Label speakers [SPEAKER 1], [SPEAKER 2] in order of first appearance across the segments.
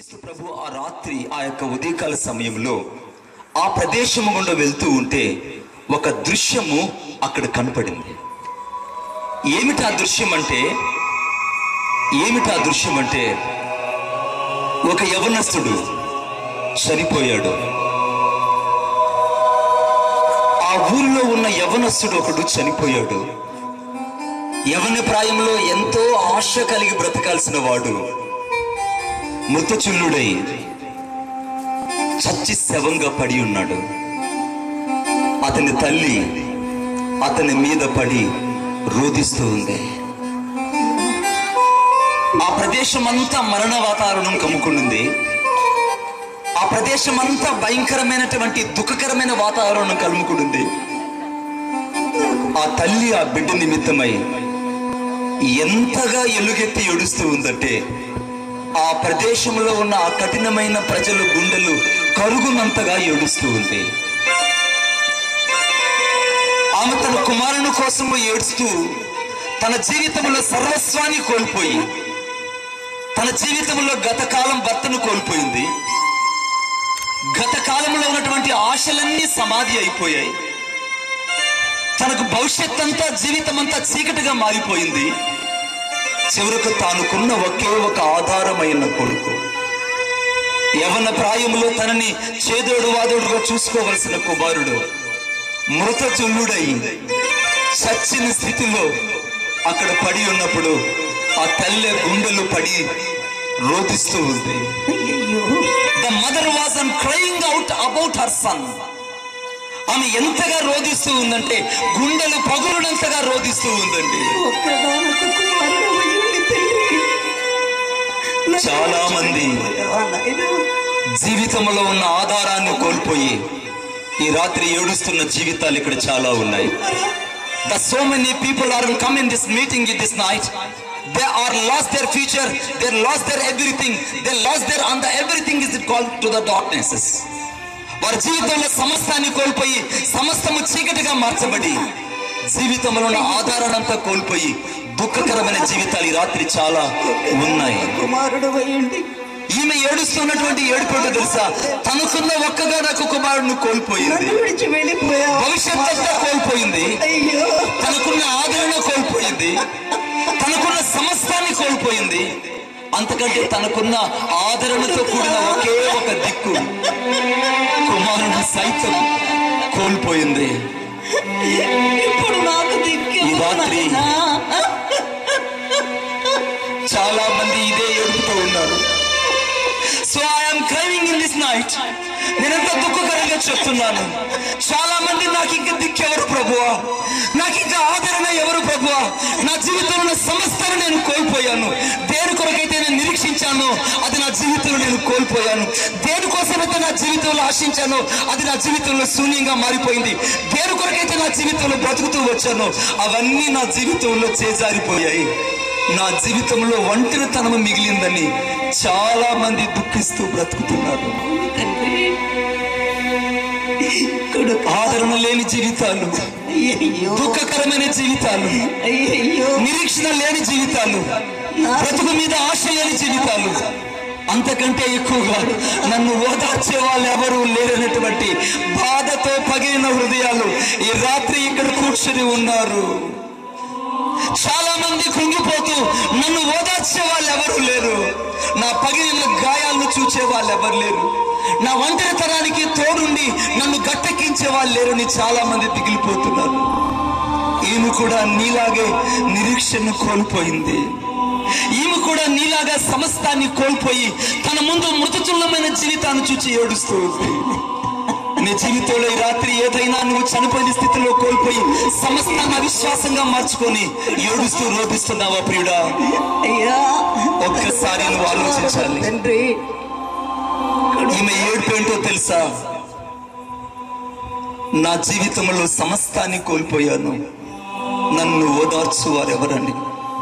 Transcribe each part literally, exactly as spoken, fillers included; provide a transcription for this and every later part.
[SPEAKER 1] యేసుక్రీస్తు ప్రభు ఆ రాత్రి ఆ యొక్క ఉదయకాల సమయంలో ఆ ప్రదేశము గుండా వెళ్తూ ఉంటే ఒక దృశ్యము అక్కడ కనపడింది. ఏమిటి ఆ దృశ్యం అంటే ఏమిటి ఆ దృశ్యం అంటే ఒక యవనస్తుడు చనిపోయాడు. ఆ ఊరిలో ఉన్న యవనస్తుడు ఒకడు చనిపోయాడు. యవన ప్రాయంలో ఎంతో ఆశ కలిగి బ్రతకాల్సిన వాడు మృతచుల్లుడై చచ్చి శవంగా పడి ఉన్నాడు. అతని తల్లి అతని మీద పడి రోదిస్తూ ఉంది. ఆ ప్రదేశం అంతా మరణ వాతావరణం కమ్ముకుంది. ఆ ప్రదేశం అంతా భయంకరమైనటువంటి దుఃఖకరమైన వాతావరణం కలుముకుంది. ఆ తల్లి ఆ బిడ్డ నిమిత్తమై ఎంతగా ఎలుగెత్తి ఏడుస్తూ ఉందంటే ఆ ప్రదేశంలో ఉన్న ఆ కఠినమైన ప్రజల గుండెలు కరుగునంతగా ఏడుస్తూ ఉంది. ఆమె తన కుమారుని కోసము ఏడుస్తూ తన జీవితంలో సర్వస్వాన్ని కోల్పోయి తన జీవితంలో గత కాలం భర్తను కోల్పోయింది. గత కాలంలో ఉన్నటువంటి ఆశలన్నీ సమాధి అయిపోయాయి. తనకు భవిష్యత్ అంతా జీవితం అంతా చీకటిగా మారిపోయింది. చివరకు తానుకున్న ఒకే ఒక ఆధారమైన కొడుకు, యవన ప్రాయంలో తనని చేదోడు వాదోడుగా చూసుకోవలసిన కుమారుడు మృతచుల్లుడై చచ్చిన స్థితిలో అక్కడ పడి ఉన్నప్పుడు ఆ తల్లి గుండెలు పడి రోదిస్తూ ఉంది. The mother was crying out about her son. ఆమె ఎంతగా రోదిస్తూ ఉందంటే గుండెలు పగులునంతగా రోదిస్తూ ఉందండి. చాలా మంది జీవితంలో ఉన్న ఆధారాన్ని కోల్పోయి ఈ రాత్రి ఏడుస్తున్న జీవితాలు ఇక్కడ చాలా ఉన్నాయి. The so many people are come in this meeting in this night. They are lost their future. They lost their everything. They lost their and the everything is called to the darknesses. వారి జీవితంలో సమస్తాన్ని కోల్పోయి సమస్తము చీకటిగా మార్చబడి జీవితంలో ఉన్న ఆధారాన్నంతా కోల్పోయి దుఃఖకరమైన జీవితాలు ఈ రాత్రి చాలా ఉన్నాయి. ఈమె ఏడుస్తున్నటువంటి ఏడుపుడు తెలుసా? తనకున్న ఒక్కగా నాకు కుమారుడిని కోల్పోయింది. భవిష్యత్ అంతా కోల్పోయింది. తనకున్న ఆదరణ కోల్పోయింది. తనకున్న సమస్తాన్ని కోల్పోయింది. అంతకంటే తనకున్న ఆదరణతో కూడిన ఒకే ఒక దిక్కు కుమారుని సైతం కోల్పోయింది.
[SPEAKER 2] ఇప్పుడు నాకు
[SPEAKER 1] ఈ రాత్రి చాలా మంది ఇదే ఏడుపుతూ ఉన్నారు. So I'm crying in this night. నేనెంత దుఃఖకరంగా చెప్తున్నాను. చాలా మంది నాకు ఇంకా దిక్కెవరు ప్రభువా, నాకు ఇంకా ఆదరణ ఎవరు ప్రభువా, నా జీవితంలో సమస్తాన్ని నేను కోల్పోయాను. దేని కొరకైతే నేను నిరీక్షించాను అది నా జీవితంలో నేను కోల్పోయాను. దేనికోసమైతే నా జీవితంలో ఆశించాను అది నా జీవితంలో శూన్యంగా మారిపోయింది. దేని కొరకైతే నా జీవితంలో బ్రతుకుతూ వచ్చాను అవన్నీ నా జీవితంలో చేజారిపోయాయి. నా జీవితంలో ఒంటరితనము మిగిలిందని చాలా మంది దుఃఖిస్తూ బ్రతుకుతున్నారు. ఆదరణ లేని జీవితాలు, దుఃఖకరమైన జీవితాలు, నిరీక్షణ లేని జీవితాలు, బ్రతుకు మీద ఆశ లేని జీవితాలు, అంతకంటే ఎక్కువగా నన్ను ఓదార్చే వాళ్ళు ఎవరు లేరనేటువంటి బాధతో పగిలిన హృదయాలు ఈ రాత్రి ఇక్కడ కూర్చొని ఉన్నారు. చాలా మంది కృంగిపోతూ నన్ను ఓదార్చే వాళ్ళు ఎవరు లేరు. నా పగిలిన గాయాలను చూచే వాళ్ళు ఎవరు లేరు. నా ఒంటరితనానికి తోడుండి నన్ను గట్టెక్కించే వాళ్ళు లేరని చాలా మంది దిగిలిపోతున్నారు. ఈమె కూడా నీలాగే నిరీక్షను కోల్పోయింది. ఈమె కూడా నీలాగా సమస్తాన్ని కోల్పోయి తన ముందు మృతతుల్యమైన జీవితాన్ని చూచి ఏడుస్తూ ఉంది. నీ జీవితంలో ఈ రాత్రి ఏదైనా నువ్వు చనిపోయిన స్థితిలో కోల్పోయి సమస్తాన్ని అవిశ్వాసంగా మార్చుకొని ఏడుస్తూ రోధిస్తున్నావా ప్రియుడా? ఒక్కసారి నువ్వు ఆలోచించాలి. ఈమె ఏడుపు ఏంటో తెలుసా? నా జీవితంలో సమస్తాన్ని కోల్పోయాను, నన్ను ఓదార్చు వారెవరండి?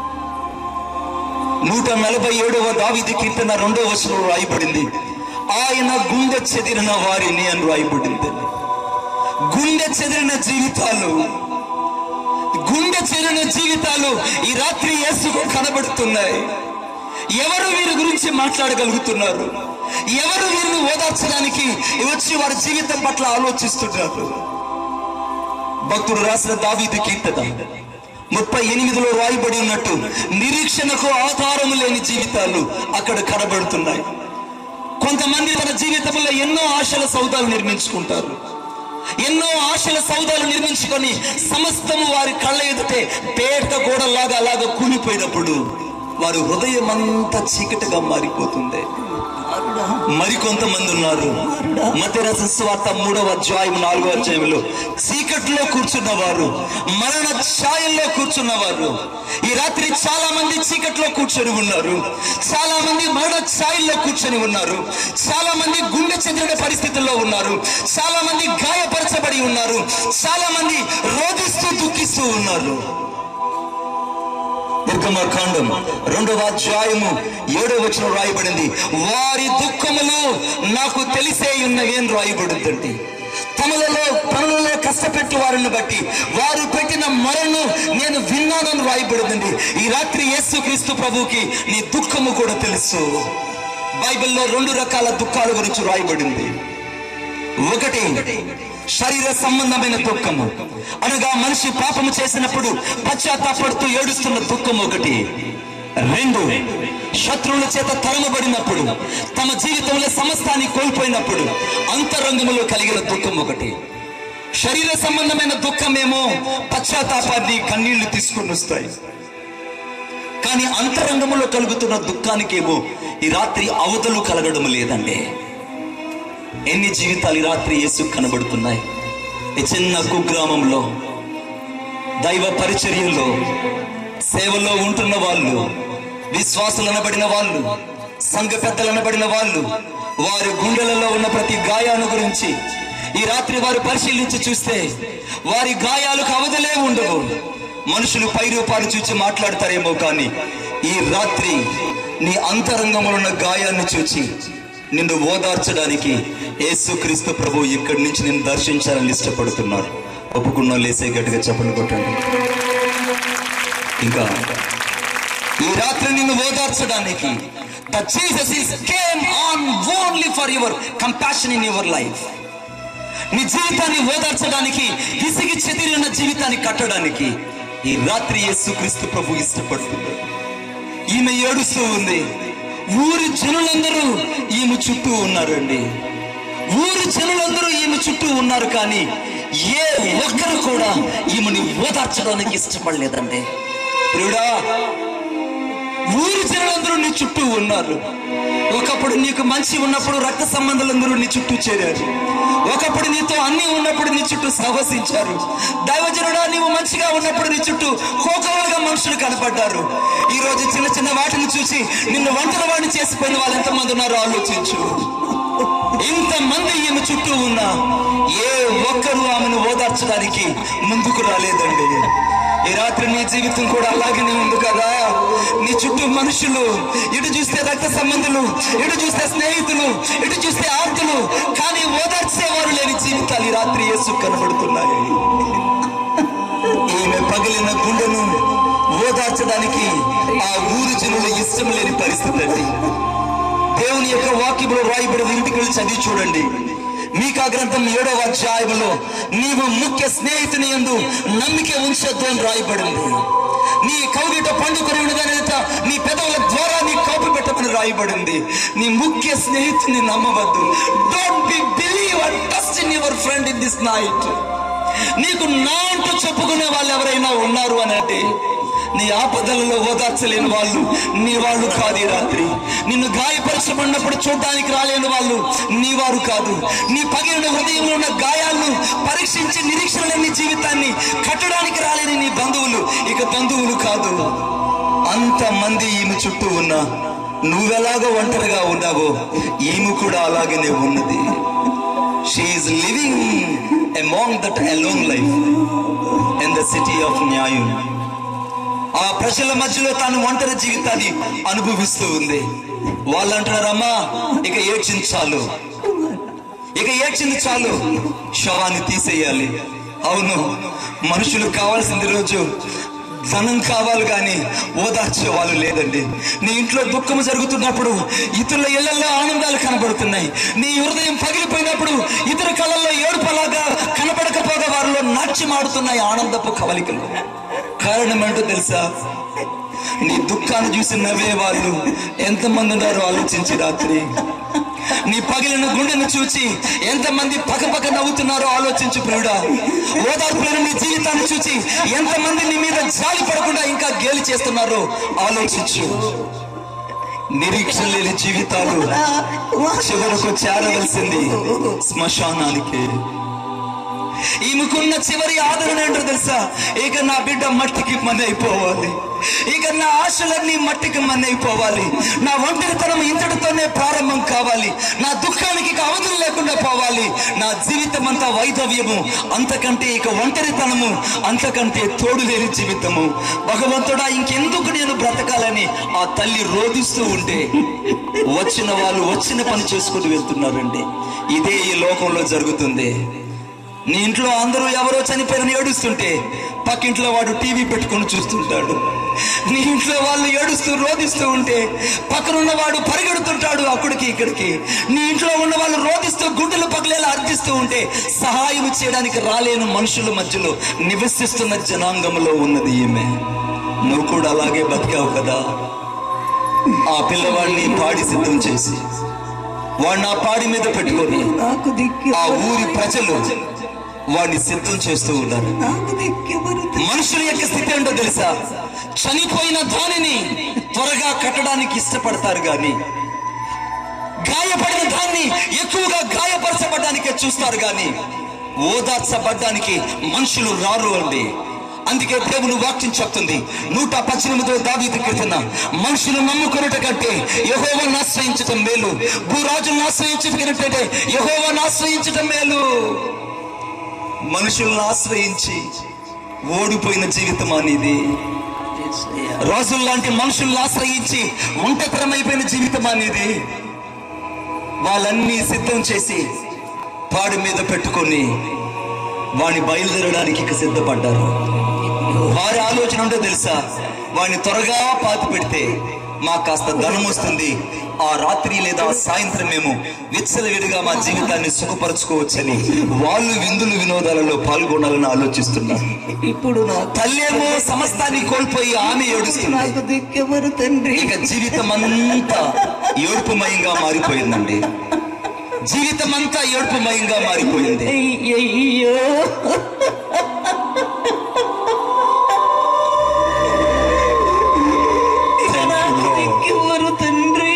[SPEAKER 1] నూట నలభై ఏడవ దావీదు కీర్తన రెండవ వచనంలో రాయబడింది, ఆయన గుండె చెదిరిన వారిని అని రాయబడింది. గుండె చెదిరిన జీవితాలు, గుండె చెదిరిన జీవితాలు ఈ రాత్రి యేసుకు కనబడుతున్నాయి. ఎవరు వీరి గురించి మాట్లాడగలుగుతున్నారు? ఎవరు వీరిని ఓదార్చడానికి వచ్చి వారి జీవితం పట్ల ఆలోచిస్తున్నారు? భక్తుడు రాసిన దావీదు కీర్తన ముప్పై ఎనిమిదిలో రాయబడి ఉన్నట్టు నిరీక్షణకు ఆధారం లేని జీవితాలు అక్కడ కనబడుతున్నాయి. కొంతమంది తన జీవితంలో ఎన్నో ఆశల సౌదాలు నిర్మించుకుంటారు. ఎన్నో ఆశల సౌదాలు నిర్మించుకొని సమస్తము వారి కళ్ళ ఎదుటే పేట గోడలాగా అలాగా కూలిపోయినప్పుడు వారి హృదయం అంతా చీకటిగా మారిపోతుంది. మరికొంతమంది ఉన్నారు, మత్తయి రాసిన సువార్త మూడవ అధ్యాయం నాలుగో అధ్యాయంలో చీకట్లో కూర్చున్నవారు, మరణ ఛాయల్లో కూర్చున్నవారు. ఈ రాత్రి చాలా మంది చీకట్లో కూర్చొని ఉన్నారు, చాలా మంది మరణ ఛాయల్లో కూర్చొని ఉన్నారు, చాలా మంది గుండె చెదిరిన పరిస్థితుల్లో ఉన్నారు, చాలా మంది గాయపరచబడి ఉన్నారు, చాలా మంది రోధిస్తూ దుఃఖిస్తూ ఉన్నారు. నిర్గమకాండం రెండవ అధ్యాయము ఏడవ వచనం రాయబడింది, వారి దుఃఖములు నాకు తెలిసే ఉన్నవి అని రాయబడుతుంది. తమలలో పనులలో కష్టపెట్టు వారిని బట్టి వారు పెట్టిన మొరను నేను విన్నానని రాయబడింది. ఈ రాత్రి యేసుక్రీస్తు ప్రభువుకి నీ దుఃఖము కూడా తెలుసు. బైబిల్లో రెండు రకాల దుఃఖాల గురించి రాయబడింది. ఒకటి శరీర సంబంధమైన దుఃఖము, అనగా మనిషి పాపము చేసినప్పుడు పశ్చాత్తాపడుతూ ఏడుస్తున్న దుఃఖం ఒకటి. రెండు, శత్రువుల చేత తరమబడినప్పుడు, తమ జీవితంలో సమస్తాన్ని కోల్పోయినప్పుడు అంతరంగములో కలిగిన దుఃఖం ఒకటి. శరీర సంబంధమైన దుఃఖమేమో పశ్చాత్తాపాన్ని కన్నీళ్లు తీసుకుని వస్తాయి. కానీ అంతరంగములో కలుగుతున్న దుఃఖానికేమో ఈ రాత్రి అవధులు కలగడం లేదండి. ఎన్ని జీవితాలు ఈ రాత్రి యేసు కనబడుతున్నాయి. ఈ చిన్న కుగ్రామంలో దైవ పరిచర్యలో సేవలో ఉంటున్న వాళ్ళు, విశ్వాసులు అనబడిన వాళ్ళు, సంఘ పెద్దలు అనబడిన వాళ్ళు, వారి గుండెలలో ఉన్న ప్రతి గాయాన్ని గురించి ఈ రాత్రి వారు పరిశీలించి చూస్తే వారి గాయాలకు అవధులే ఉండవు. మనుషులు పైరూపాలు చూచి మాట్లాడతారేమో, కానీ ఈ రాత్రి నీ అంతరంగంలో ఉన్న గాయాన్ని చూచి నిన్ను ఓదార్చడానికి యేసుక్రీస్తు ప్రభు ఇక్కడి నుంచి నేను దర్శించాలని ఇష్టపడుతున్నారు. ఒప్పుకున్నా లేసే గట్టిగా చెప్పండి కొట్టండి. ఇంకా ఈ రాత్రి నిన్ను ఓదార్చడానికి the Jesus is came on only for your compassion in your life. నీ జీవితాన్ని ఓదార్చడానికి, విసిగి చెదిరిన జీవితాన్ని కట్టడానికి ఈ రాత్రి యేసుక్రీస్తు ప్రభు ఇష్టపడుతున్నారు. ఈమె ఏడుస్తూ ఉంది. ఊరి జనులందరూ ఈమె చుట్టూ ఉన్నారండి. ఊరి జనులందరూ ఈమె చుట్టూ ఉన్నారు, కానీ ఏ ఒక్కరు కూడా ఈమెని ఓదార్చడానికి ఇష్టపడలేదండి. ప్రియుడా, ఊరి జనులందరూ నీ చుట్టూ ఉన్నారు. ఒకప్పుడు నీకు మంచి ఉన్నప్పుడు రక్త సంబంధులందరూ నీ చుట్టూ చేరారు. ఒకప్పుడు నీతో అన్ని ఉన్నప్పుడు నీ చుట్టూ సహవసించారు. దైవజనుడా, నీవు మంచిగా ఉన్నప్పుడు నీ చుట్టూ కోకలుగా మనుషులు కనపడ్డారు. ఈ రోజు చిన్న చిన్న వాటిని చూసి నిన్ను ఒంటరి వాడిని చేసిపోయిన వాళ్ళు ఎంతమంది ఉన్నారో ఆలోచించు. ఇంతమంది ఈమె చుట్టూ ఉన్నా ఏ ఒక్కరు ఆమెను ఓదార్చడానికి ముందుకు రాలేదండి. ఈ రాత్రి నీ జీవితం కూడా అలాగనే ఉంది కదా. నీ చుట్టూ మనుషులు, ఇటు చూస్తే రక్త సంబంధులు, ఇటు చూస్తే స్నేహితులు, ఇటు చూస్తే ఆప్తులు, కానీ ఓదార్చేవారు లేని జీవితాలు ఈ రాత్రి యేసు కనబడుతున్నాయి. ఈమె పగిలిన గుండెను ఓదార్చడానికి ఆ ఊరి జనులు ఇష్టం లేని పరిస్థితి అండి. దేవుని యొక్క వాక్యంలో రాయబడి ఇంటికి వెళ్ళి చదివి చూడండి. మీకా గ్రంథం ఏడవ అధ్యాయంలో నీవు ముఖ్య స్నేహితుని యందు నమ్మిక ఉంచొద్దు అని రాయబడింది. నీ కౌగిట పండుకొనిట నీ పెదవుల ద్వారా నీ కాపు పెట్టమని రాయబడింది. నీ ముఖ్య స్నేహితుని నమ్మవద్దు. Don't be believe and trust in your friend in this night. నీకు నా అంటూ చెప్పుకునే వాళ్ళు ఎవరైనా ఉన్నారు అని అంటే నీ ఆపదలలో ఓదార్చలేని వాళ్ళు నీ వాళ్ళు కాదు. ఈ రాత్రి నిన్ను గాయపరచబడినప్పుడు చూడడానికి రాలేని వాళ్ళు నీ వారు కాదు. నీ పగిలిన హృదయంలో ఉన్న గాయాలను పరీక్షించి నిరీక్షణ లేని జీవితాన్ని కట్టడానికి రాలేని నీ బంధువులు ఇక బంధువులు కాదు. అంతమంది ఈమె చుట్టూ ఉన్నా నువ్వెలాగో ఒంటరిగా ఉన్నావో ఈమె కూడా అలాగనే ఉన్నది. She is living among that alone life in the city of న్యాయం. ఆ ప్రజల మధ్యలో తాను ఒంటరి జీవితాన్ని అనుభవిస్తూ ఉంది. వాళ్ళు అంటున్నారమ్మా, ఇక ఏడ్చింది చాలు, ఇక ఏడ్చింది చాలు, శవాన్ని తీసేయాలి. అవును, మనుషులు కావాల్సింది రోజు ధనం కావాలి కానీ ఓదార్చే వాళ్ళు లేదండి. నీ ఇంట్లో దుఃఖం జరుగుతున్నప్పుడు ఇతరుల ఇళ్లలో ఆనందాలు కనబడుతున్నాయి. నీ హృదయం పగిలిపోయినప్పుడు ఇతర కళల్లో ఏడుపలాగా కనబడకపోగా వారిలో నాట్యమాడుతున్నాయి ఆనందపు కవలికలు. కారణం ఏంటో తెలుసా? నీ దుఃఖాన్ని చూసి నవ్వే వాళ్ళు ఎంతమంది ఉన్నారో ఆలోచించి రాత్రి. నీ పగిలిన గుండెను చూచి ఎంతమంది పక్కపక్క నవ్వుతున్నారో ఆలోచించు ప్రియుడా. ఓదార్పులను నీ జీవితాన్ని చూచి ఎంతమంది నీ మీద జాలి పడకుండా ఇంకా గేలి చేస్తున్నారో ఆలోచించు. నిరీక్షణ లేని జీవితాలు చివరకు చేరవలసింది శ్మశానానికి. ఈమెకున్న చివరి ఆదరణ ఏంటో తెలుసా? ఇక నా బిడ్డ మట్టికి మన్ని అయిపోవాలి, ఇక నా ఆశలన్నీ మట్టికి మన్ని అయిపోవాలి, నా ఒంటరితనం ఇంతటితోనే ప్రారంభం కావాలి, నా దుఃఖానికి ఇక అవధులు లేకుండా పోవాలి, నా జీవితం అంతా వైధవ్యము, అంతకంటే ఇక ఒంటరితనము, అంతకంటే తోడు లేని జీవితము. భగవంతుడా ఇంకెందుకు నేను బ్రతకాలని ఆ తల్లి రోధిస్తూ ఉంటే వచ్చిన వాళ్ళు వచ్చిన పని చేసుకుని వెళ్తున్నారండి. ఇదే ఈ లోకంలో జరుగుతుంది. నీ ఇంట్లో అందరూ ఎవరో చనిపోయారని ఏడుస్తుంటే పక్కింట్లో వాడు టీవీ పెట్టుకుని చూస్తుంటాడు. నీ ఇంట్లో వాళ్ళు ఏడుస్తూ రోధిస్తూ ఉంటే పక్కనున్న వాడు పరిగెడుతుంటాడు అక్కడికి ఇక్కడికి. నీ ఇంట్లో ఉన్న వాళ్ళు రోధిస్తూ గుండెలు పగలేలా అర్థిస్తూ ఉంటే సహాయం చేయడానికి రాలేని మనుషుల మధ్యలో నివసిస్తున్న జనాంగంలో ఉన్నది ఈమె. నువ్వు కూడా అలాగే బతికావు కదా. ఆ పిల్లవాడిని పాడి సిద్ధం చేసి వాడిని ఆ పాడి మీద పెట్టుకొని ఆ ఊరి ప్రజలు వాడిని సిద్ధం చేస్తూ ఉన్నారు. మనుషుల యొక్క స్థితి ఏంటో తెలుసా? చనిపోయిన దానిని త్వరగా కట్టడానికి ఇష్టపడతారు గాని గాయపడిన దాన్ని ఎక్కువగా గాయపరచబడ్డానికే చూస్తారు గాని ఓదార్చబడ్డానికి మనుషులు రారు అండి. అందుకే దేవుని వాక్యం చెప్తుంది నూట పద్దెనిమిదో దావీదు కీర్తన, మనుషులు నమ్ముకున్నట కంటే యెహోవాను ఆశ్రయించటం మేలు, భూరాజులను ఆశ్రయించటం కంటే యెహోవాను ఆశ్రయించటం మేలు. మనుషులను ఆశ్రయించి ఓడిపోయిన జీవితం అనేది, రాజుల లాంటి మనుషులను ఆశ్రయించి ఒంటరితనమైపోయిన జీవితం అనేది. వాళ్ళన్నీ సిద్ధం చేసి పాడి మీద పెట్టుకొని వాడిని బయలుదేరడానికి ఇక సిద్ధపడ్డారు. వారి ఆలోచన ఉంటే తెలుసా? వాడిని త్వరగా పాతి పెడితే మాకు కాస్త ధనం వస్తుంది, ఆ రాత్రి లేదా సాయంత్రం మేము విచ్చలవిడిగా మా జీవితాన్ని సుఖపరచుకోవచ్చని వాళ్ళు విందులు వినోదాలలో పాల్గొనాలని ఆలోచిస్తున్నారు. ఇప్పుడు నా తల్లేమో సమస్తాన్ని కోల్పోయి ఆమె ఏడుస్తుంది. ఇక జీవితం అంతా ఏడుపుమయంగా మారిపోయిందండి. జీవితం అంతా ఏడుపుమయంగా మారిపోయింది.
[SPEAKER 2] అయ్యయ్యో ఎవరు తండ్రి?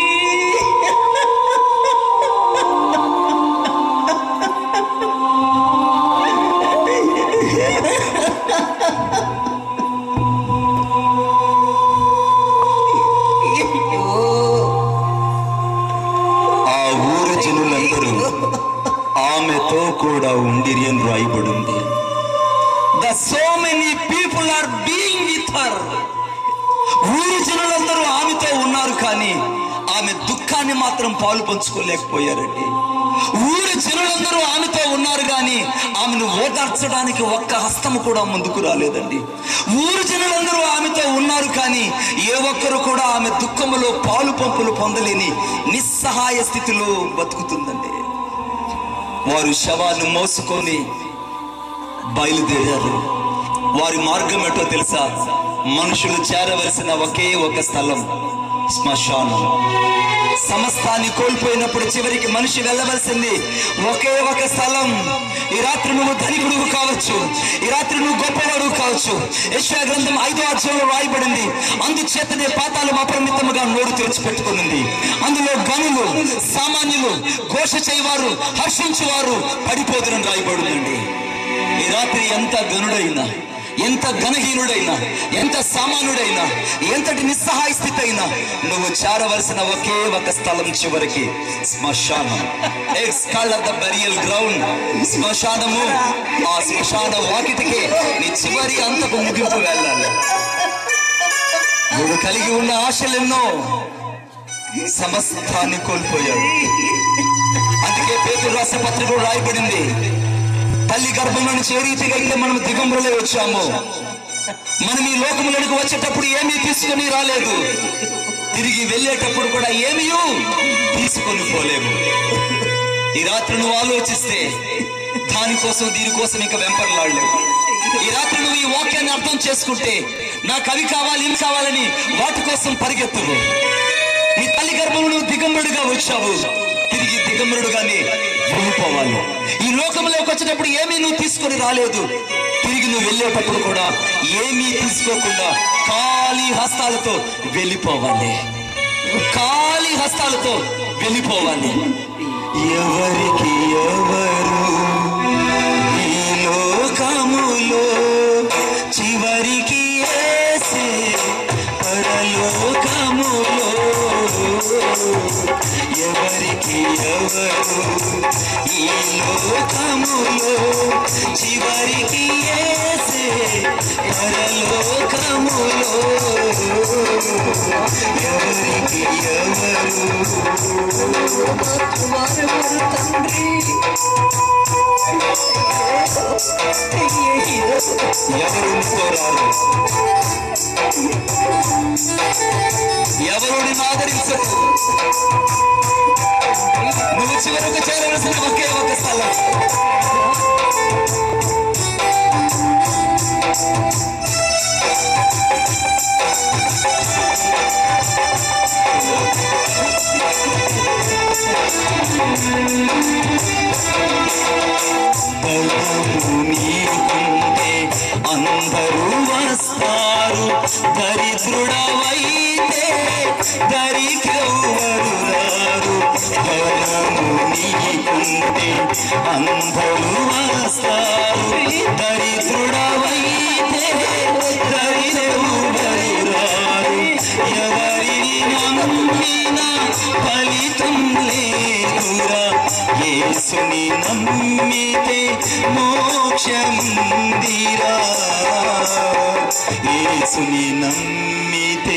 [SPEAKER 1] ఆ ఊరి జనులందరూ ఆమెతో కూడా ఉండిరి అని రాయబడింది. The so many people are being with her. ఊరి జనులందరూ ఆమెతో ఉన్నారు కానీ ఆమె దుఃఖాన్ని మాత్రం పాలు పంచుకోలేకపోయారండి. ఊరి జనులందరూ ఆమెతో ఉన్నారు కానీ ఆమెను ఓదార్చడానికి ఒక్క హస్తము కూడా ముందుకు రాలేదండి. ఊరి జనులందరూ ఆమెతో ఉన్నారు కానీ ఏ ఒక్కరు కూడా ఆమె దుఃఖములో పాలు పంపులు పొందలేని నిస్సహాయ స్థితిలో బతుకుతుందండి. వారు శవాన్ని మోసుకొని బయలుదేరారు. వారి మార్గం ఏంటో తెలుసా? మనుషులు చేరవలసిన ఒకే ఒక స్థలం శ్మశానం. సమస్తాన్ని కోల్పోయినప్పుడు చివరికి మనిషి వెళ్ళవలసింది ఒకే ఒక స్థలం. ఈ రాత్రి నువ్వు ధనికుడు కావచ్చు, ఈ రాత్రి నువ్వు గొప్పవాడు కావచ్చు. యెషయా గ్రంథం ఐదో అధ్యాయంలో రాయబడింది, అందుచేతనే పాతాళం అపరిమితముగా నోరు తెరిచిపెట్టుకునింది. అందులో గనులు, సామాన్యులు, ఘోష చేయవారు, హర్షించువారు పడిపోదురని రాయబడిందండి. ఈ రాత్రి ఎంత గనుడైనా, ఎంత ఘనహీనుడైనా, ఎంత సామాన్యుడైనా, ఎంతటి నిస్సహాయ స్థితి అయినా నువ్వు చేరవలసిన ఒకే ఒక స్థలం చివరికి శ్మశానం. It's called the burial ground. శ్మశానము. ఆ శ్మశాన వాకిటికి నీ చివరి అంతకు ముగింపు వెళ్ళాలి. నువ్వు కలిగి ఉన్న ఆశలెన్నో సమస్తాన్ని కోల్పోయాడు. అందుకే పేతురు రాసిన పత్రికలో రాయబడింది, తల్లి గర్భంలో నుంచి ఏ రీతిగా అయితే మనం దిగంబరులే వచ్చాము, మనం ఈ లోకములకు వచ్చేటప్పుడు ఏమీ తీసుకొని రాలేదు, తిరిగి వెళ్ళేటప్పుడు కూడా ఏమీ తీసుకొని పోలేము. ఈ రాత్రి నువ్వు ఆలోచిస్తే దానికోసం దీనికోసం ఇంకా వెంపర్లాడలేవు. ఈ రాత్రి నువ్వు ఈ వాక్యాన్ని అర్థం చేసుకుంటే నాకు అవి కావాలి ఇవి కావాలని వాటి కోసం పరిగెత్తువు. నీ తల్లి గర్భంలో నువ్వు దిగంబరుడుగా వచ్చావు, తిరిగి దిగంబరుడుగానే వెళ్ళిపోవాలి. ఈ లోకంలోకి వచ్చేటప్పుడు ఏమీ నువ్వు తీసుకొని రాలేదు, తిరిగి నువ్వు వెళ్ళేటప్పుడు కూడా ఏమీ తీసుకోకుండా ఖాళీ హస్తాలతో వెళ్ళిపోవాలి, ఖాళీ హస్తాలతో వెళ్ళిపోవాలి. ఎవరికి ఎవరు ఈ లోకములో చివరికి యేసే పరలోకములో. ఎవరికి ఎవరు ఈ లోకములో చివరికి యేసే పరలోకములో. ఎవరికి ఎవరు తండ్రి ఎవరు కోరారు, ఎవరుని ఆదరించరు. నువ్వు చివరకు చేరవలసిన ఒకే ఒక స్థలం. నీకుంటే అందరూ వస్తారు, దరిద్రుడవైతే దరికెవ్వరు రారు. బలము నీకుంటే అందరూ వస్తారు, దరిద్రుడవైతే దరికెవ్వరు రారు. ఎవరిని నమ్మినా ఫలితం లేదురా, యేసుని నమ్మితే మోక్షముందిరా. యేసుని నమ్మితే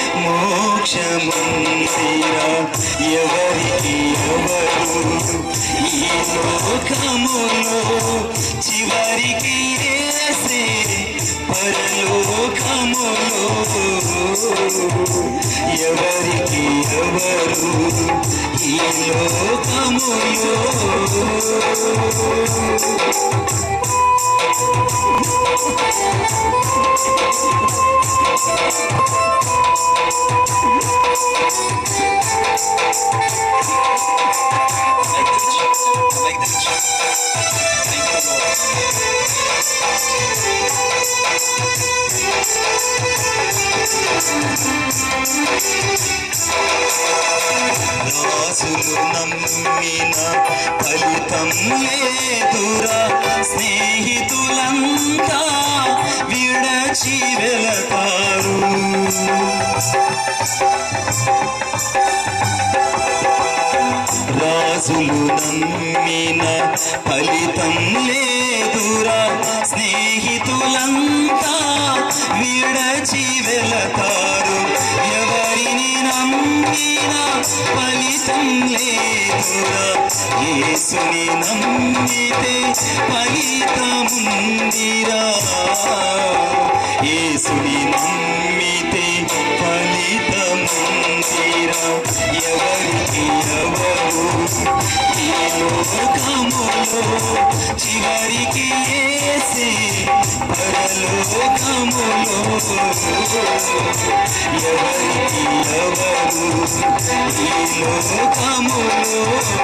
[SPEAKER 1] మోక్షముందిరా. ఎవరికి ఎవరు ఈ లోకములో చివరికి యేసే పరలోకములో. ఎవరికి ఎవరు ఈ లోకములో. రాసులు నమ్మిన ఫలితం లేదురా, స్నేహితులంతా విడచి వెళతారు. రాజులు నమ్మిన ఫలితం లేదురా, స్నేహితులంతా విడచి వెళతారు. ఎవరిని నమ్మినా ఫలితం లేదురా, యేసుని నమ్మితే ఫలితముందిరా. యేసుని నమ్మితే ఫలితముందిరా. ఎవరికి ఎవరు ఈ లోకములో చివరికి యేసే పరలోకములో. ఎవరికి ఎవరు ఈ లోకములో.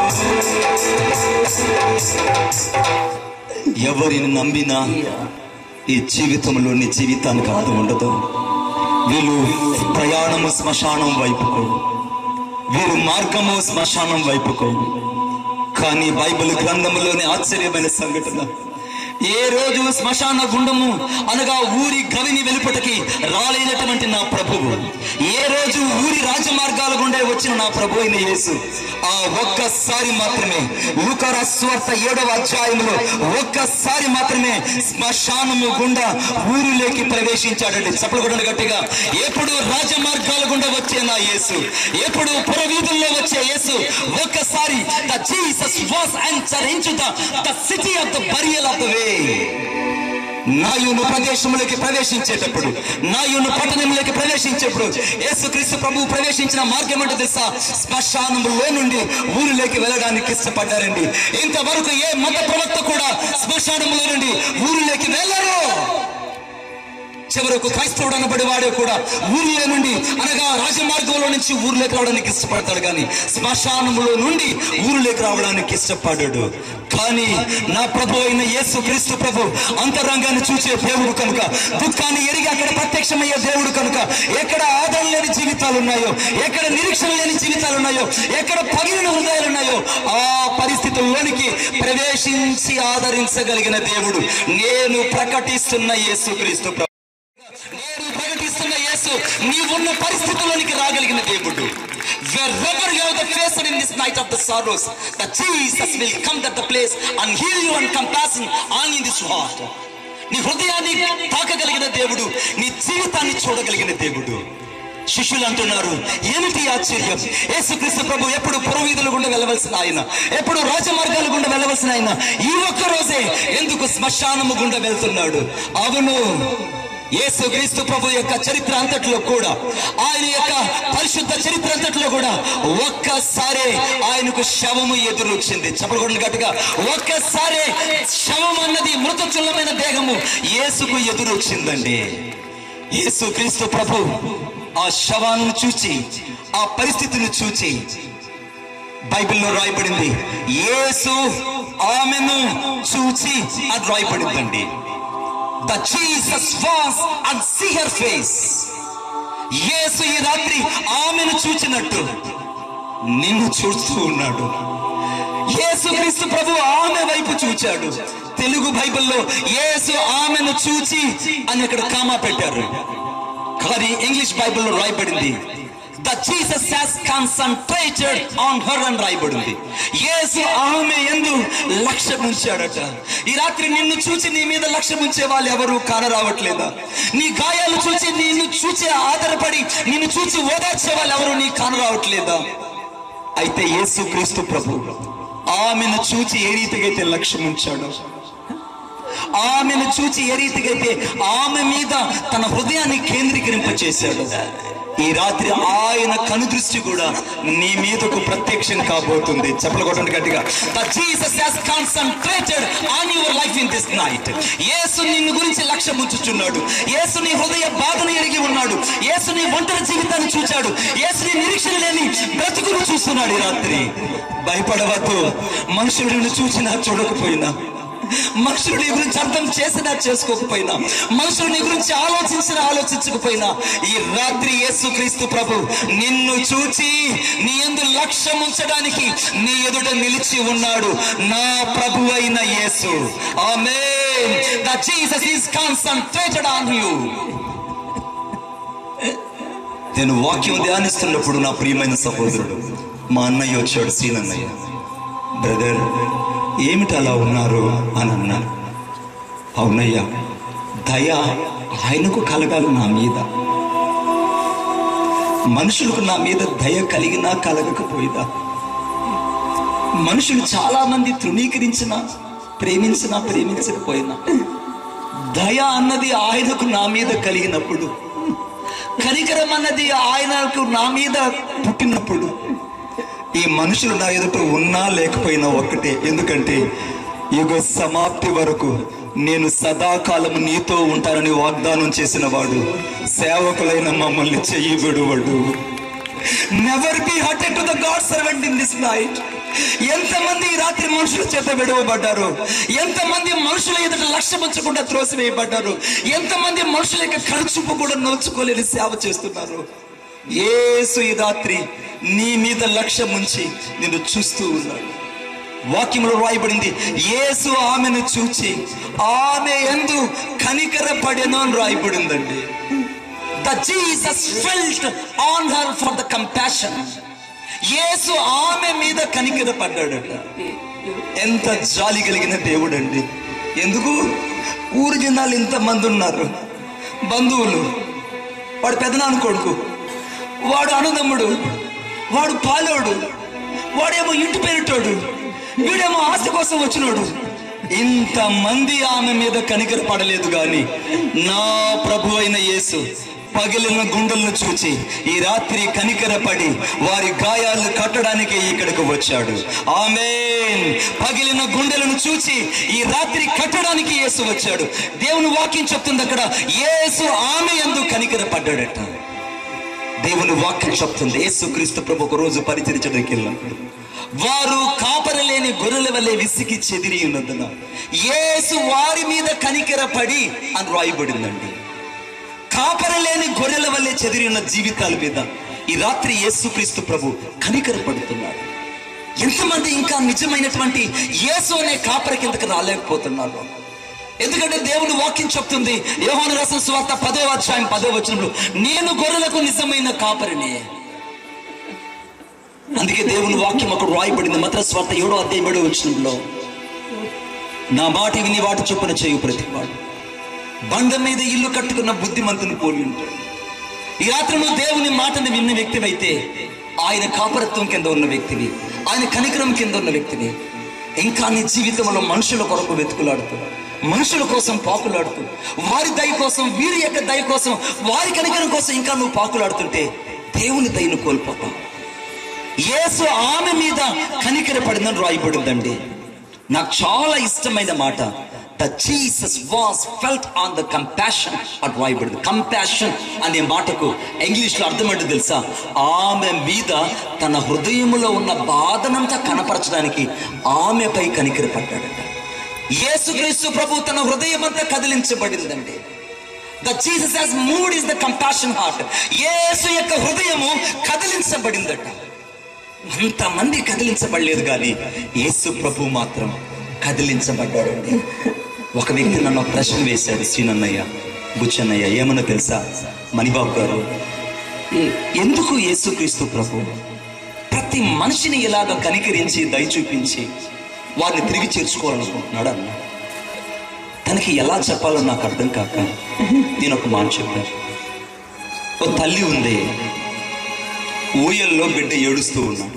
[SPEAKER 1] ఎవరిని నమ్మినా ఈ జీవితంలో నీ జీవితానికి అర్థం ఉండదు. వీళ్ళు ప్రయాణము శ్మశానం వైపుకు, వీరు మార్గము శ్మశానం వైపుకు. కానీ బైబిల్ గ్రంథములోని ఆశ్చర్యమైన సంఘటన, ఏ రోజు శ్మశాన గుండము అనగా ఊరి గవిని వెలుపటికి రాలేనటువంటి నా ప్రభువు, ఏ రోజు ఊరి రాజమార్గాల గుండా వచ్చిన నా ప్రభు అయిన యేసు ఆ ఒక్కసారి మాత్రమే లూకా సువార్త ఏడవ అధ్యాయంలో ఒక్కసారి మాత్రమే శ్మశానము గుండా ఊరిలోకి ప్రవేశించాడండి. చప్పలు కొట్టండి గట్టిగా. ఎప్పుడు రాజమార్గాల గుండా వచ్చే నా యేసు, ఎప్పుడు పురవీధుల్లో వచ్చే యేసు ఒక్కసారి the Jesus was entered into the the city of the burial of the way. నాయును ప్రదేశంలోకి ప్రవేశించేటప్పుడు, నాయును పట్టణంలోకి ప్రవేశించేటప్పుడు యేసుక్రీస్తు ప్రభువు ప్రవేశించిన మార్గం అంటే తెలుసా? శ్మశానంలో నుండి ఊరిలోకి వెళ్ళడానికి ఇష్టపడ్డారండి. ఇంతవరకు ఏ మత ప్రవక్త కూడా శ్మశానంలో నుండి ఊరిలోకి వెళ్ళరు. చివరకు క్రైస్తవుడు అనబడి వాడే కూడా ఊరిలో నుండి అనగా రాజమార్గంలో నుంచి ఊరిలోకి రావడానికి ఇష్టపడతాడు, కానీ శ్మశానంలో నుండి ఊరిలోకి రావడానికి ఇష్టపడ్డాడు. కానీ నా ప్రభు అయిన యేసు క్రీస్తు ప్రభు అంతరంగాన్ని చూసే దేవుడు కనుక, దుఃఖాన్ని ఎరిగి అక్కడ ప్రత్యక్షమయ్యే దేవుడు కనుక, ఎక్కడ ఆదరణ లేని జీవితాలు ఉన్నాయో, ఎక్కడ నిరీక్షణ లేని జీవితాలు ఉన్నాయో, ఎక్కడ పగిలిన హృదయాలు ఉన్నాయో, ఆ పరిస్థితుల్లోనికి ప్రవేశించి ఆదరించగలిగిన దేవుడు నేను ప్రకటిస్తున్న యేసు క్రీస్తు ప్రభు. నేను ప్రకటిస్తున్న యేసు నీవున్న పరిస్థితుల్లోనికి రాగలిగిన దేవుడు. Wherever you have the face in this night of the sorrows, the Jesus will come to the place and heal you and compassion on in this heart. నీ హృదయాన్ని తాకగలిగిన దేవుడు, నీ జీవితాన్ని చూడగలిగిన దేవుడు. శిష్యులు అంటున్నారు, ఏమిటి ఆశ్చర్యం? యేసుక్రీస్తు ప్రభు ఎప్పుడు పురవీధుల గుండా వెళ్ళవలసిన ఆయన, ఎప్పుడు రాజమార్గాల గుండా వెళ్ళవలసిన ఆయన, ఈ ఒక్క రోజే ఎందుకు శ్మశానము గుండా వెళ్తున్నాడు? అవును, యేసుక్రీస్తు ప్రభు యొక్క చరిత్ర అంతట్లో కూడా, ఆయన యొక్క పరిశుద్ధ చరిత్ర అంతట్లో కూడా ఒక్కసారే ఆయనకు శవము ఎదురొచ్చింది. చెప్పకూడదు గట్టిగా, ఒక్కసారే శవం అన్నది మృతతుల్యమైన దేహము యేసుకు ఎదురొచ్చిందండి. యేసుక్రీస్తు ప్రభు ఆ శవాన్ని చూచి, ఆ పరిస్థితిని చూచి, బైబిల్లో రాయబడింది యేసు ఆమెను చూచి అని రాయబడిందండి. The Jesus was and see her face. యేసు ఈ రాత్రి ఆమెను చూచినట్టు నిన్ను చూస్తూ ఉన్నాడు. యేసుక్రీస్తు ప్రభు ఆమె వైపు చూచాడు. తెలుగు బైబిల్లో యేసు ఆమెను చూచి అని అక్కడ కామా పెట్టారు, కానీ ఇంగ్లీష్ బైబిల్లో రాయబడింది The Jesus has concentrated on her అని రాయబడింది. యేసు ఆమె యందు లక్ష్యం ఉంచాడట. ఈ రాత్రి నిన్ను చూచి నీ మీద లక్ష్యం ఉంచే వాళ్ళు ఎవరు కానరావట్లేదా? నీ గాయాలు చూచి నిన్ను చూచి ఆధారపడి నిన్ను చూచి ఓదార్చే వాళ్ళు ఎవరు నీ కానరావట్లేదా? అయితే యేసుక్రీస్తు ప్రభు ఆమెను చూచి ఏ రీతిగా అయితే లక్ష్యం ఉంచాడు, ఆమెను చూచి ఏ రీతిగా అయితే ఆమె మీద తన హృదయాన్ని కేంద్రీకరింపచేశాడు, ఈ రాత్రి ఆయన కనుదృష్టి కూడా నీ మీదకు ప్రత్యక్షం కాబోతుంది. చెప్పలు కొట్టండి గట్టిగా. The Jesus has concentrated on your life in this night. యేసు నిన్ను గురించి లక్ష్యం ఉంచుచున్నాడు. యేసు నీ హృదయ బాధను ఎరిగి ఉన్నాడు. యేసు నీ ఒంటరి జీవితాన్ని చూచాడు. యేసు నీ నిరీక్షణ లేని బ్రతుకును చూస్తున్నాడు. ఈ రాత్రి భయపడవద్దు. మనుషుడు నిన్ను చూసినా చూడకపోయినా, మనుషులు నీ గురించి అర్థం చేసినా చేసుకోకపోయినా, మనుషులు నీ గురించి ఆలోచించినా ఆలోచించకపోయినా, ఈ రాత్రి యేసుక్రీస్తు ప్రభు నిన్ను చూచి నీ యందు లక్ష్యం ఉంచడానికి నీ ఎదుట నిలిచి ఉన్నాడు. నా ప్రభు అయిన యేసు. ఆమేన్. The Jesus is concentrated on you. నేను వాక్యం ధ్యానిస్తున్నప్పుడు నా ప్రియమైన సహోదరుడు మా అన్నయ్య వచ్చాడు, సీనన్నయ్య. బ్రదర్, ఏమిటి అలా ఉన్నారు అని అన్నారు. అవునయ్యా, దయ ఆయనకు కలగాలి నా మీద. మనుషులకు నా మీద దయ కలిగినా కలగకపోయినా, మనుషులు చాలా మంది తృణీకరించినా ప్రేమించినా ప్రేమించకపోయినా, దయ అన్నది ఆయనకు నా మీద కలిగినప్పుడు, కనికరం అన్నది ఆయనకు నా మీద పుట్టినప్పుడు, ఈ మనుషులు నా ఎదుట ఉన్నా లేకపోయినా ఒక్కటే. ఎందుకంటే యుగ సమాప్తి వరకు నేను సదాకాలము నీతో ఉంటానని వాగ్దానం చేసిన వాడు, సేవకులైన మమ్మల్ని చెయ్యి విడువడు. Never be hurted to the God servant in this night. ఎంతమంది ఈ రాత్రి మనుషుల చేత విడవబడ్డారు, ఎంతమంది మనుషుల ఎదుట లక్ష్యం ఉంచకుండా త్రోసివేయబడ్డారు, ఎంతమంది మనుషుల యొక్క ఖర్చుపు కూడా నోచుకోలేని సేవ చేస్తున్నారు. యేసు ఈ రాత్రి నీ మీద లక్ష్యం ఉంచి నిన్ను చూస్తూ ఉన్నాడు. వాక్యంలో రాయబడింది యేసు ఆమెను చూచి ఆమె యందు కనికరపడెను అని రాయబడిందండి. The Jesus felt on her for the compassion. యేసు ఆమె మీద కనికరపడ్డాడట. ఎంత జాలి కలిగిన దేవుడు అండి. ఎందుకు? ఊరు జనాలు ఇంతమంది ఉన్నారు, బంధువులు, వాడు పెదనాన్న కొడుకు, వాడు అన్నదమ్ముడు, వాడు పాలోడు, వాడేమో ఇంటి పేరుటోడు, వీడేమో ఆస్తి కోసం వచ్చినోడు. ఇంతమంది ఆమె మీద కనికర పడలేదు గాని నా ప్రభు అయిన యేసు పగిలిన గుండెలను చూచి ఈ రాత్రి కనికరపడి వారి గాయాలను కట్టడానికి ఇక్కడికి వచ్చాడు. ఆమేన్. పగిలిన గుండెలను చూచి ఈ రాత్రి కట్టడానికి యేసు వచ్చాడు. దేవుని వాక్యం చెప్తుంది అక్కడ యేసు ఆమె యందు కనికరపడ్డాడట. దేవుని వాక్యం చెప్తుంది యేసుక్రీస్తు ప్రభు ఒక రోజు పరిచరించడానికి వెళ్ళినప్పుడు వారు కాపరలేని గొర్రెల వల్లే విసిగి చెదిరి ఉన్నందున యేసు వారి మీద కనికరపడి అని రాయబడిందండి. కాపరలేని గొర్రెల వల్లే చెదిరి ఉన్న జీవితాల మీద ఈ రాత్రి యేసుక్రీస్తు ప్రభు కనికరపడుతున్నాడు. ఎంతమంది ఇంకా నిజమైనటువంటి యేసు అనే కాపరి కిందకి రాలేకపోతున్నారు? ఎందుకంటే దేవుని వాక్యం చెప్తుంది యోహాను రాసిన సువార్త పదో అధ్యాయం పదో వచనంలో నేను గొర్రెలకు నిజమైన కాపరిని. అందుకే దేవుని వాక్యం అక్కడ రాయబడింది మత్తయి సువార్త ఏడో అధ్యాయం ఏడో వచనంలో నా మాట విని వాటి చొప్పున చేయు ప్రతివాడు బండ మీద ఇల్లు కట్టుకున్న బుద్ధిమంతుని పోలి ఉంటాడు. ఈ రాత్రి నువ్వు దేవుని మాటను విన్న వ్యక్తివైతే ఆయన కాపరత్వం కింద ఉన్న వ్యక్తివి, ఆయన కనికరం కింద ఉన్న వ్యక్తివి. ఇంకా నీ జీవితంలో మనుషుల కొరకు వెతుకులాడుతూ మనుషుల కోసం పాకులాడుతూ వారి దయ కోసం వీరి యొక్క దయ కోసం వారి కనికరం కోసం ఇంకా నువ్వు పాకులాడుతుంటే దేవుని దయను కోల్పోతావు. యేసు ఆమె మీద కనికర పడిందని రాయబడిందండి. నాకు చాలా ఇష్టమైన మాట that Jesus was felt on the compassion అని రాయబడింది. కంపాషన్ అనే మాటకు ఇంగ్లీష్ లో అర్థం ఏంటో తెలుసా? ఆమె మీద తన హృదయంలో ఉన్న బాధనంతా కనపరచడానికి ఆమెపై కనికర పడ్డాడట. యేసుక్రీస్తు ప్రభు తన హృదయం అంతా కదిలించబడిందండి. The Jesus has moved is the compassion heart. యేసు యొక్క హృదయము కదిలించబడిందట. అంతమంది కదిలించబడలేదు కానీ యేసు ప్రభు మాత్రం కదిలించబడ్డాడండి. ఒక వ్యక్తి నన్ను ఒక ప్రశ్న వేశాడు, శ్రీనన్నయ్య బుచ్చన్నయ్య ఏమన్నా తెలుసా? మణిబాబు గారు, ఎందుకు యేసుక్రీస్తు ప్రభు ప్రతి మనిషిని ఇలాగ కనికరించి దయ చూపించి వారిని తిరిగి చేర్చుకోవాలనుకుంటున్నాడు అన్న. తనకి ఎలా చెప్పాలో నాకు అర్థం కాక నేను ఒక మాట చెప్పాను. ఓ తల్లి ఉంది, ఊయల్లో బిడ్డ ఏడుస్తూ ఉన్నాడు.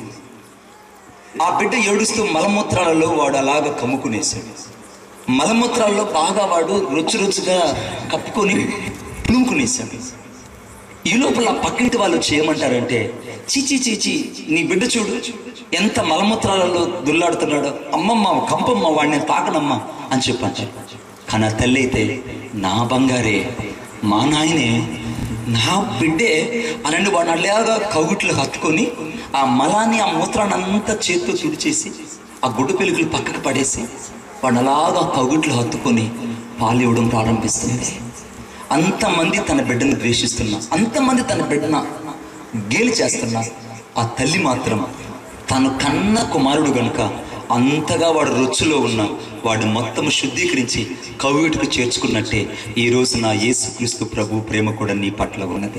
[SPEAKER 1] ఆ బిడ్డ ఏడుస్తూ మలమూత్రాలలో వాడు అలాగ కమ్ముకునేశాడు. మలమూత్రాల్లో బాగా వాడు రుచి రుచిగా కప్పుకొని పులుముకునేశాడు. ఈ లోపల పక్కింటి వాళ్ళు చేయమంటారంటే చీచి చీచి నీ బిడ్డ చూడు ఎంత మలమూత్రాలలో దుల్లాడుతున్నాడో, అమ్మమ్మ కంపమ్మ వాడిని తాకనమ్మా అని చెప్పంటారు. కానీ ఆ తల్లి అయితే నా బంగారే మా నాయనే నా బిడ్డే అనండి వాడిని అలాగా కౌగుట్లు హత్తుకొని ఆ మలాన్ని ఆ మూత్రాన్ని అంతా చేతితో తుడిచేసి ఆ గుడ్డు పెలుగులు పక్కకు పడేసి వాడిని అలాగా కౌగుట్లు హత్తుకొని పాలు ఇవ్వడం ప్రారంభిస్తుంది. అంతమంది తన బిడ్డను ద్వేషిస్తున్నా, అంతమంది తన బిడ్డన గేలి చేస్తున్నా, ఆ తల్లి మాత్రం తను కన్న కుమారుడు గనుక అంతగా వాడు రుచిలో ఉన్న వాడు మొత్తం శుద్ధీకరించి కౌగిటికి చేర్చుకున్నట్టే ఈ రోజు నా యేసుక్రీస్తు ప్రభు ప్రేమ కూడా నీ పట్ల ఉన్నది.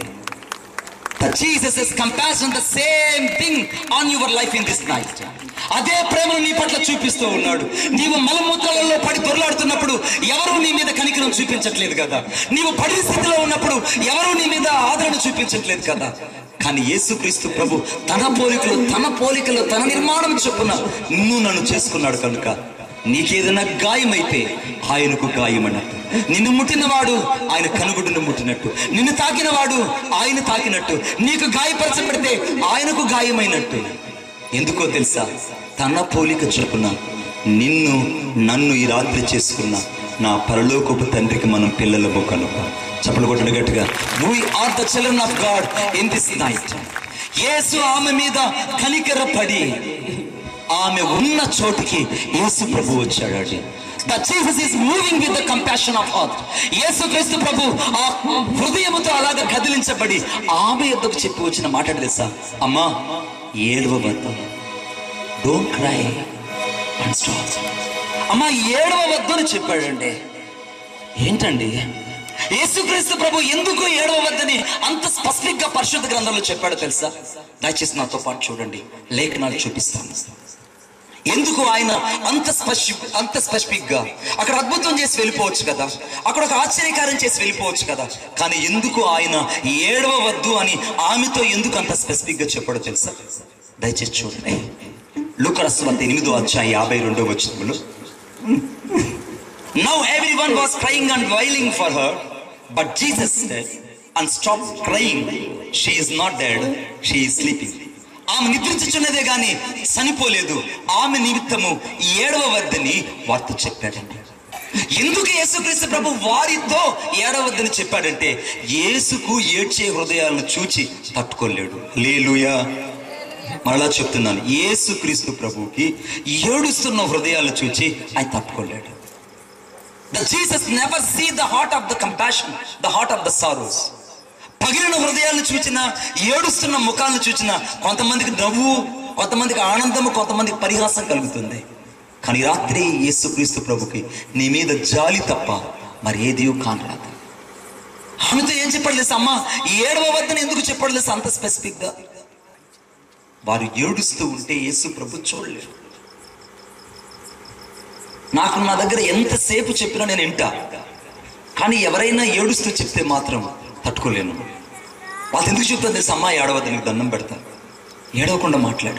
[SPEAKER 1] Jesus is compassion the same thing on your life in this night. అదే ప్రేమను నీ పట్ల చూపిస్తూ ఉన్నాడు. నీవు మలమూత్రాలలో పడి దొర్లాడుతున్నప్పుడు ఎవరు నీ మీద కనికరం చూపించట్లేదు కదా. నీవు పడి స్థితిలో ఉన్నప్పుడు ఎవరు నీ మీద ఆదరణ చూపించట్లేదు కదా. కానీ యేసుక్రీస్తు ప్రభు తన పోలికలు తన పోలికలు తన నిర్మాణం చొప్పున నిన్ను నన్ను చేసుకున్నాడు కనుక నీకేదైనా గాయమైతే ఆయనకు గాయమన్నట్టు, నిన్ను ముట్టినవాడు ఆయన కనుగుడ్డును ముట్టినట్టు, నిన్ను తాకినవాడు ఆయన తాకినట్టు, నీకు గాయపరచబడితే ఆయనకు గాయమైనట్టు. ఎందుకో తెలుసా? తన పోలిక చొప్పున నిన్ను నన్ను ఈ రాత్రి చేసుకున్న నా పరలోకపు తండ్రికి మనం పిల్లలము కనుక చప్పలు కొట్టడు గట్టిగా. We are the children of God in this night. యేసు ఆమె మీద కనికరపడి ఆమె ఉన్న చోటికి యేసు ప్రభు వచ్చాడు. The Jesus is moving with the compassion of heart. యేసుక్రీస్తు ప్రభు ఆ హృదయముతో అలాగా కదిలించబడి ఆమె యొద్దకు చెప్పి వచ్చిన మాట తెలుసా? అమ్మా ఏడవవద్దు, డోంట్ క్రై అండ్ స్టాప్. అమ్మా ఏడవవద్దు అని చెప్పాడండి. ఏంటండి యేసుక్రీస్తు ప్రభు ఎందుకు ఏడవవద్దని అంత స్పెసిఫిక్ గా పరిశుద్ధ గ్రంథంలో చెప్పాడో తెలుసా? దయచేసి నాతో పాటు చూడండి, లేఖనాలు చూపిస్తాను. ఎందుకు ఆయన అంత స్పెసిఫిక్ అంత స్పెసిఫిక్ గా అక్కడ అద్భుతం చేసి వెళ్ళిపోవచ్చు కదా, అక్కడ ఒక ఆశ్చర్యకారం చేసి వెళ్ళిపోవచ్చు కదా, కానీ ఎందుకు ఆయన ఏడవవద్దు అని ఆమెతో ఎందుకు అంత స్పెసిఫిక్ గా చెప్పాడో తెలుసా? దయచేసి చూడండి. లూకా సువార్త ఎనిమిదో అధ్యాయం యాభై రెండో వచనంలో Now everyone was crying and wailing for her, but Jesus said, and stop crying. She is not dead, she is sleeping. ఆమె నిద్రించుచున్నదే గాని చనిపోలేదు, ఆమె నిమిత్తము ఏడవ వద్దని వార్త చెప్పాడండి. ఎందుకు యేసుక్రీస్తు ప్రభు వారితో ఏడవద్దని చెప్పాడంటే, యేసుకు ఏడ్చే హృదయాలను చూచి తట్టుకోలేడు. హల్లెలూయా. మరలా చెప్తున్నాను, యేసుక్రీస్తు ప్రభుకి ఏడుస్తున్న హృదయాలను చూచి ఆయన తట్టుకోలేడు. The Jesus never see the heart of the compassion, the heart of the sorrows. పగిలిన హృదయాలను చూచినా, ఏడుస్తున్న ముఖాలను చూచినా కొంతమందికి నవ్వు, కొంతమందికి ఆనందము, కొంతమందికి పరిహాసం కలుగుతుంది. కానీ రాత్రి యేసుక్రీస్తు ప్రభుకి నీ మీద జాలి తప్ప మరి ఏది కానరాదు. ఆమెతో ఏం చెప్పాడు తెలుసా? అమ్మ ఏడవ వద్దని ఎందుకు చెప్పాడు తెలుసా అంత స్పెసిఫిక్ గా? వారు ఏడుస్తూ ఉంటే యేసు ప్రభు చూడలేరు. నాకు నా దగ్గర ఎంతసేపు చెప్పినా నేను వింటా, కానీ ఎవరైనా ఏడుస్తూ చెప్తే మాత్రం తట్టుకోలేను. వాళ్ళు ఎందుకు చెప్తాను తెలుసా? అమ్మ ఏడవద్దు, నీకు దండం పెడతా, ఏడవకుండా మాట్లాడు.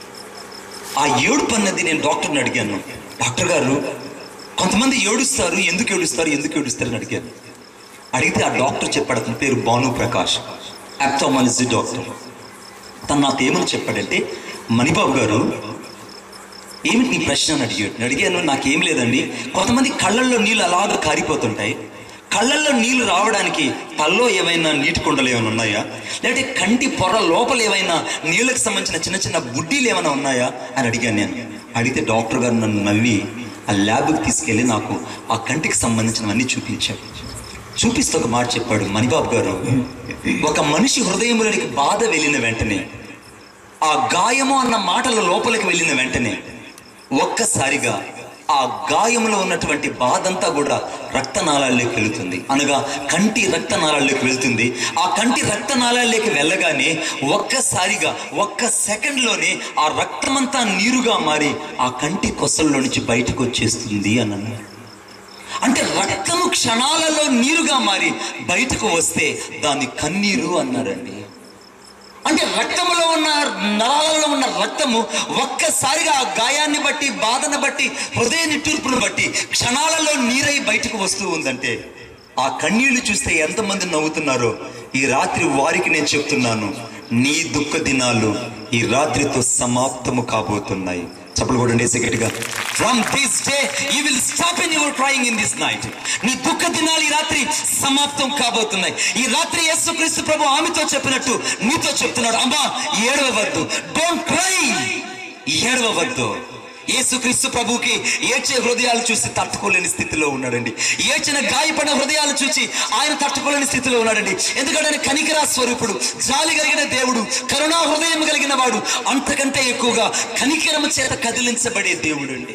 [SPEAKER 1] ఆ ఏడుపు అన్నది నేను డాక్టర్ని అడిగాను, డాక్టర్ గారు కొంతమంది ఏడుస్తారు, ఎందుకు ఏడుస్తారు ఎందుకు ఏడుస్తారు అని అడిగాను. అడిగితే ఆ డాక్టర్ చెప్పాడు, అతని పేరు భాను ప్రకాష్, ఆప్థాల్మాలజీ డాక్టర్. తను నాకు ఏమని చెప్పాడంటే, మణిబాబు గారు ఏమిటి నీ ప్రశ్న అని అడిగాడు. అడిగాను, నాకేం లేదండి, కొంతమంది కళ్ళల్లో నీళ్ళు అలాగా కారిపోతుంటాయి, కళ్ళల్లో నీళ్లు రావడానికి తల్లో ఏమైనా నీటి కుండలు ఏమైనా ఉన్నాయా, లేదంటే కంటి పొర లోపల ఏమైనా నీళ్ళకి సంబంధించిన చిన్న చిన్న బుడ్డీలు ఏమైనా ఉన్నాయా అని అడిగాను నేను. అడిగితే డాక్టర్ గారు నన్ను నవ్వి ఆ ల్యాబ్కి తీసుకెళ్ళి నాకు ఆ కంటికి సంబంధించినవన్నీ చూపించాడు. చూపిస్తూ ఒక మాట చెప్పాడు, మణిబాబు గారు, ఒక మనిషి హృదయంలోనికి బాధ వెళ్ళిన వెంటనే, ఆ గాయము అన్న మాటల లోపలికి వెళ్ళిన వెంటనే ఒక్కసారిగా ఆ గాయంలో ఉన్నటువంటి బాధ అంతా కూడా రక్తనాళాల్లోకి వెళుతుంది, అనగా కంటి రక్తనాళాల్లోకి వెళ్తుంది. ఆ కంటి రక్తనాళాల్లోకి వెళ్ళగానే ఒక్కసారిగా ఒక్క సెకండ్లోనే ఆ రక్తమంతా నీరుగా మారి ఆ కంటి కొసల్లో నుంచి బయటకు వచ్చేస్తుంది అని అన్నాడు. అంటే రక్తము క్షణాలలో నీరుగా మారి బయటకు వస్తే దాన్ని కన్నీరు అన్నారండి. అంటే రక్తములో ఉన్న నరాలలో ఉన్న రక్తము ఒక్కసారిగా ఆ గాయాన్ని బట్టి, బాధను బట్టి, హృదయ నిట్టూర్పును బట్టి క్షణాలలో నీరై బయటకు వస్తూ ఉందంటే ఆ కన్నీళ్లు చూస్తే ఎంతమంది నవ్వుతున్నారో ఈ రాత్రి వారికి నేను చెప్తున్నాను, నీ దుఃఖ దినాలు ఈ రాత్రితో సమాప్తము కాబోతున్నాయి. చప్పలు కొట్టండి గట్టిగా. From this day you will stop in your crying in this night. నీ దుఃఖ దినాలు ఈ రాత్రి సమాప్తం కాబోతున్నాయి. ఈ రాత్రి యేసుక్రీస్తు ప్రభు ఆమెతో చెప్పినట్టు నీతో చెప్తున్నాడు, అమ్మా ఏడవవద్దు, డోంట్ క్రై, ఏడవవద్దు. యేసుక్రీస్తు ప్రభుకి ఏడ్చే హృదయాలు చూసి తట్టుకోలేని స్థితిలో ఉన్నాడండి. ఏడ్చిన గాయపడిన హృదయాలు చూసి ఆయన తట్టుకోలేని స్థితిలో ఉన్నాడండి. ఎందుకంటే ఆయన కనికరా స్వరూపుడు, జాలి కలిగిన దేవుడు, కరుణా హృదయం కలిగిన వాడు, అంతకంటే ఎక్కువగా కనికరము చేత కదిలించబడే దేవుడు అండి.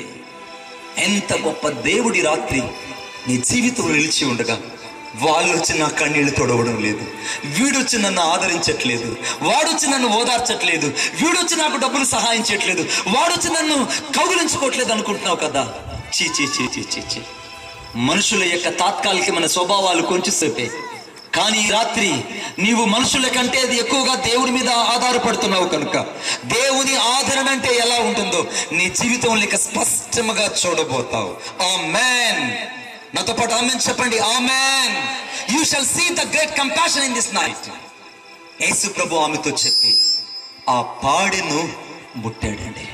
[SPEAKER 1] ఎంత గొప్ప దేవుడి రాత్రి నీ జీవితంలో నిలిచి ఉండగా వాళ్ళు వచ్చి నా కన్నీళ్లు తొడవడం లేదు, వీడొచ్చి నన్ను ఆదరించట్లేదు, వాడొచ్చి నన్ను ఓదార్చట్లేదు, వీడొచ్చి నాకు డబ్బులు సహాయం చేయట్లేదు, వాడొచ్చి నన్ను కౌగిలించుకోవట్లేదు అనుకుంటున్నావు కదా. చీ చీ చీ చీ చీ చీ మనుషుల యొక్క తాత్కాలికమైన స్వభావాలు కొంచెంసేపే, కానీ ఈ రాత్రి నీవు మనుషుల కంటే ఎక్కువగా దేవుడి మీద ఆధారపడుతున్నావు కనుక దేవుని ఆదరణ అంటే ఎలా ఉంటుందో నీ జీవితంలో ఇక స్పష్టంగా చూడబోతావు. ఆమేన్. నాతో పాటు ఆమేన్ చెప్పండి. Amen. You shall see the great compassion in this night. Yesu ప్రభు ఆమెతో చెప్పి ఆ పాడెను ముట్టాడండి.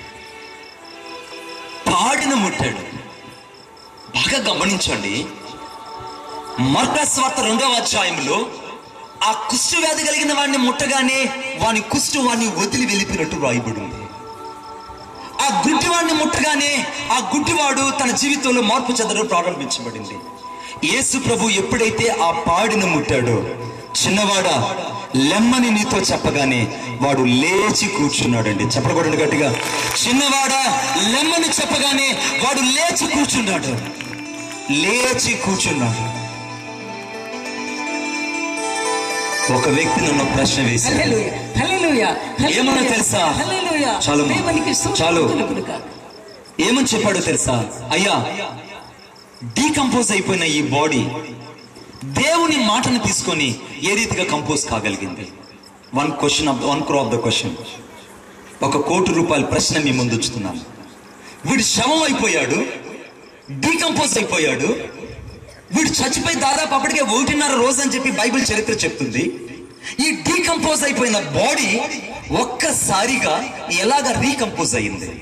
[SPEAKER 1] పాడెను ముట్టాడు. బాగా గమనించండి, మార్కు సువార్త రెండవ అధ్యాయంలో ఆ కుష్టు వ్యాధి కలిగిన వాడిని ముట్టగానే వాని కుష్టు వాడిని వదిలి వెళ్ళిపోయినట్టు రాయబడి ఉంది. ఆ గుడ్డివాడిని ముట్టగానే ఆ గుడ్డివాడు తన జీవితంలో మార్పు చెందడం ప్రారంభించబడింది. యేసు ప్రభు ఎప్పుడైతే ఆ పాడిని ముట్టాడో, చిన్నవాడా లెమ్మని నీతో చెప్పగానే వాడు లేచి కూర్చున్నాడండి. చెప్పకూడదు గట్టిగా. చిన్నవాడా లెమ్మని చెప్పగానే వాడు లేచి కూర్చున్నాడు. లేచి కూర్చున్నాడు. ఒక వ్యక్తి నన్ను ప్రశ్న వేశాడు. ఏమన్నా తెలుసా? చాలు చాలు ఏమని చెప్పాడో తెలుసా? అయ్యా, డీకంపోజ్ అయిపోయిన ఈ బాడీ దేవుని మాటను తీసుకొని ఏ రీతిగా కంపోజ్ కాగలిగింది? One question of one crore of the question. ఒక కోటి రూపాయల ప్రశ్న మీ ముందు ఉంచుతున్నాను. వీడు శవం అయిపోయాడు, డీకంపోజ్ అయిపోయాడు. వీడు చచ్చిపోయి దాదాపు అప్పటికే ఒకటిన్నర రోజు అని చెప్పి బైబిల్ చరిత్ర చెప్తుంది. ఈ డీకంపోజ్ అయిపోయిన బాడీ ఒక్కసారిగా ఎలాగ రీకంపోజ్ అయింది?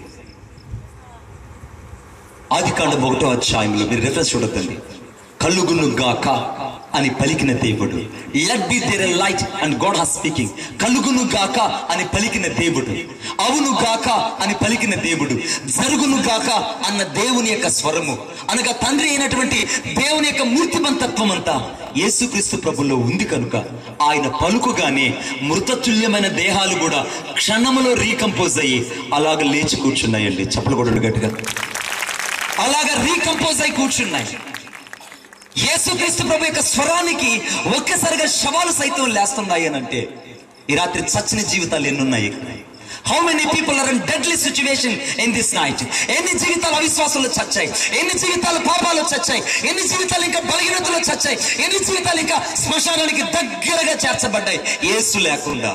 [SPEAKER 1] ఆది కాండం ఒకటో అధ్యాయంలో మీరు రిఫరెన్స్ చూడొద్దండి. కలుగును గాక అని పలికిన దేవుడు, let be there a light and God has speaking. కలుగును గాక అని పలికిన దేవుడు, అవును గాక అని పలికిన దేవుడు, జరుగును గాక అన్న దేవుని యొక్క స్వరము అనగా తండ్రి అయినటువంటి దేవుని యొక్క మూర్తిమంతత్వం అంతా యేసుక్రీస్తు ప్రభులో ఉంది కనుక ఆయన పలుకుగానే మృతతుల్యమైన దేహాలు కూడా క్షణములో రీకంపోజ్ అయ్యి అలాగ లేచి కూర్చున్నాయండి. చప్పలు కొట్టండి గట్టిగా. అలాగ రీకంపోజ్ అయి కూర్చున్నాయి. యేసుక్రీస్తు ప్రభు యొక్క స్వరానికి ఒక్కసారిగా శవాలు సైతం లేస్తున్నాయి అని అంటే ఈ రాత్రి చచ్చిన జీవితాలు ఎన్నున్నాయి? How many people are in deadly situation in this night? ఎన్ని జీవితాలు అవిశ్వాసంలో చచ్చాయి, ఎన్ని జీవితాలు పాపాలు చచ్చాయి, ఎన్ని జీవితాలు ఇంకా బలహీనతలో చచ్చాయి, ఎన్ని జీవితాలు ఇంకా శ్మశానానికి దగ్గరగా చేర్చబడ్డాయి యేసు లేకుండా.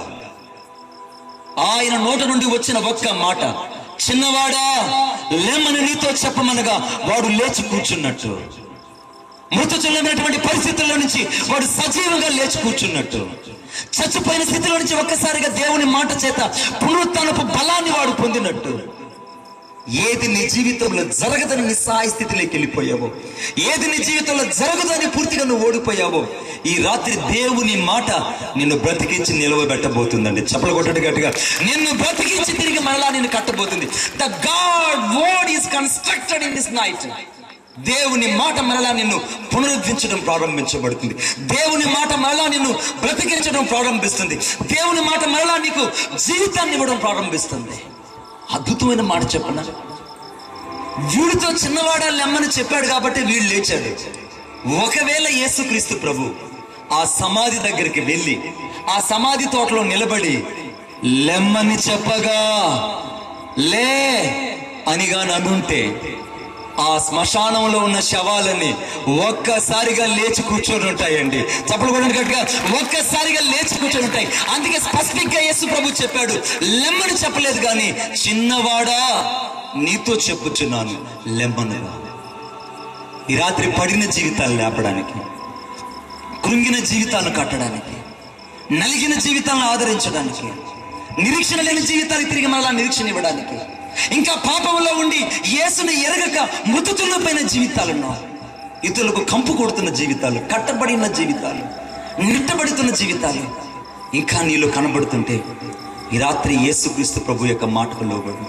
[SPEAKER 1] ఆయన నోట నుండి వచ్చిన ఒక్క మాట, చిన్నవాడా లేమని నీతో చెప్పమనగా వాడు లేచి కూర్చున్నట్టు, మృతతుల్యమైనటువంటి పరిస్థితుల్లో నుంచి వాడు సజీవంగా లేచి కూర్చున్నట్టు, చచ్చిపోయిన స్థితిలో నుంచి ఒక్కసారిగా దేవుని మాట చేత పునరుత్థానపు బలాన్ని వాడు పొందినట్టు, ఏది నీ జీవితంలో జరగదని నిస్సహాయ స్థితిలోకి వెళ్ళిపోయావో, ఏది నీ జీవితంలో జరగదని పూర్తిగా నువ్వు ఓడిపోయావో, ఈ రాత్రి దేవుని మాట నిన్ను బ్రతికించి నిలవబెట్టబోతుందండి. చప్పలు కొట్టండి గట్టిగా. నిన్ను బ్రతికించి తిరిగి మరలా నిన్ను కట్టబోతుంది. The God word is constructed in this night. దేవుని మాట మరలా నిన్ను పునరుద్ధరించడం ప్రారంభించబడుతుంది. దేవుని మాట మరలా నిన్ను బ్రతికించడం ప్రారంభిస్తుంది. దేవుని మాట మరలా నీకు జీవితాన్ని ఇవ్వడం ప్రారంభిస్తుంది. అద్భుతమైన మాట చెప్పనా? వీడితో చిన్నవాడా లెమ్మని చెప్పాడు కాబట్టి వీడు లేచాడు. ఒకవేళ యేసుక్రీస్తు ప్రభు ఆ సమాధి దగ్గరికి వెళ్ళి ఆ సమాధి తోటలో నిలబడి లెమ్మని చెప్పగా లే అనిగా నన్నుంటే ఆ శ్మశానంలో ఉన్న శవాలని ఒక్కసారిగా లేచి కూర్చొని ఉంటాయండి. చప్పలు కూడా గట్టిగా. ఒక్కసారిగా లేచి కూర్చొని ఉంటాయి. అందుకే స్పెసిఫిక్ గా యేసు ప్రభు చెప్పాడు, లెమ్మని చెప్పలేదు కానీ చిన్నవాడా నీతో చెప్పుచున్నాను లెమ్మనుగా. ఈ రాత్రి పడిన జీవితాలు లేపడానికి, కృంగిన జీవితాలను కట్టడానికి, నలిగిన జీవితాలను ఆదరించడానికి, నిరీక్షణ లేని జీవితానికి తిరిగి మరలా నిరీక్షణ ఇవ్వడానికి, ఇంకా పాపంలో ఉండి యేసుని ఎరగక మృతులపైన జీవితాలను, ఇతరులకు కంపు కొడుతున్న జీవితాలు, కట్టబడిన జీవితాలు, నిట్టబడుతున్న జీవితాలు ఇంకా నీలో కనబడుతుంటే ఈ రాత్రి యేసుక్రీస్తు ప్రభు యొక్క మాటకు లోబడు.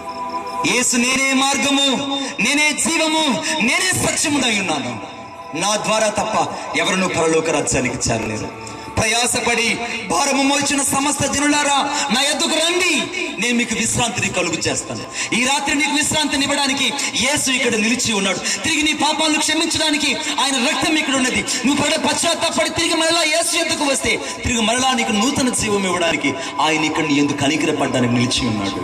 [SPEAKER 1] యేసు నేనే మార్గము, నేనే జీవము, నేనే సత్యమునై ఉన్నాను, నా ద్వారా తప్ప ఎవరును పరలోక రాజ్యానికి చేరలేరు. ప్రయాసపడి భారము మోచిన సమస్త జనులారా నా యొద్దకు రండి, నేను మీకు విశ్రాంతిని కలుగు చేస్తాను. ఈ రాత్రి నీకు విశ్రాంతిని ఇవ్వడానికి యేసు ఇక్కడ నిలిచి ఉన్నాడు. తిరిగి నీ పాపాలను క్షమించడానికి ఆయన రక్తం ఇక్కడ ఉన్నది. నువ్వు పడే పశ్చాత్తాపడి తిరిగి మరలా యేసు యొద్దకు వస్తే తిరిగి మరలా నీకు నూతన జీవం ఇవ్వడానికి ఆయన ఇక్కడ నీ ఎందుకు కనికరపడడానికి నిలిచి ఉన్నాడు.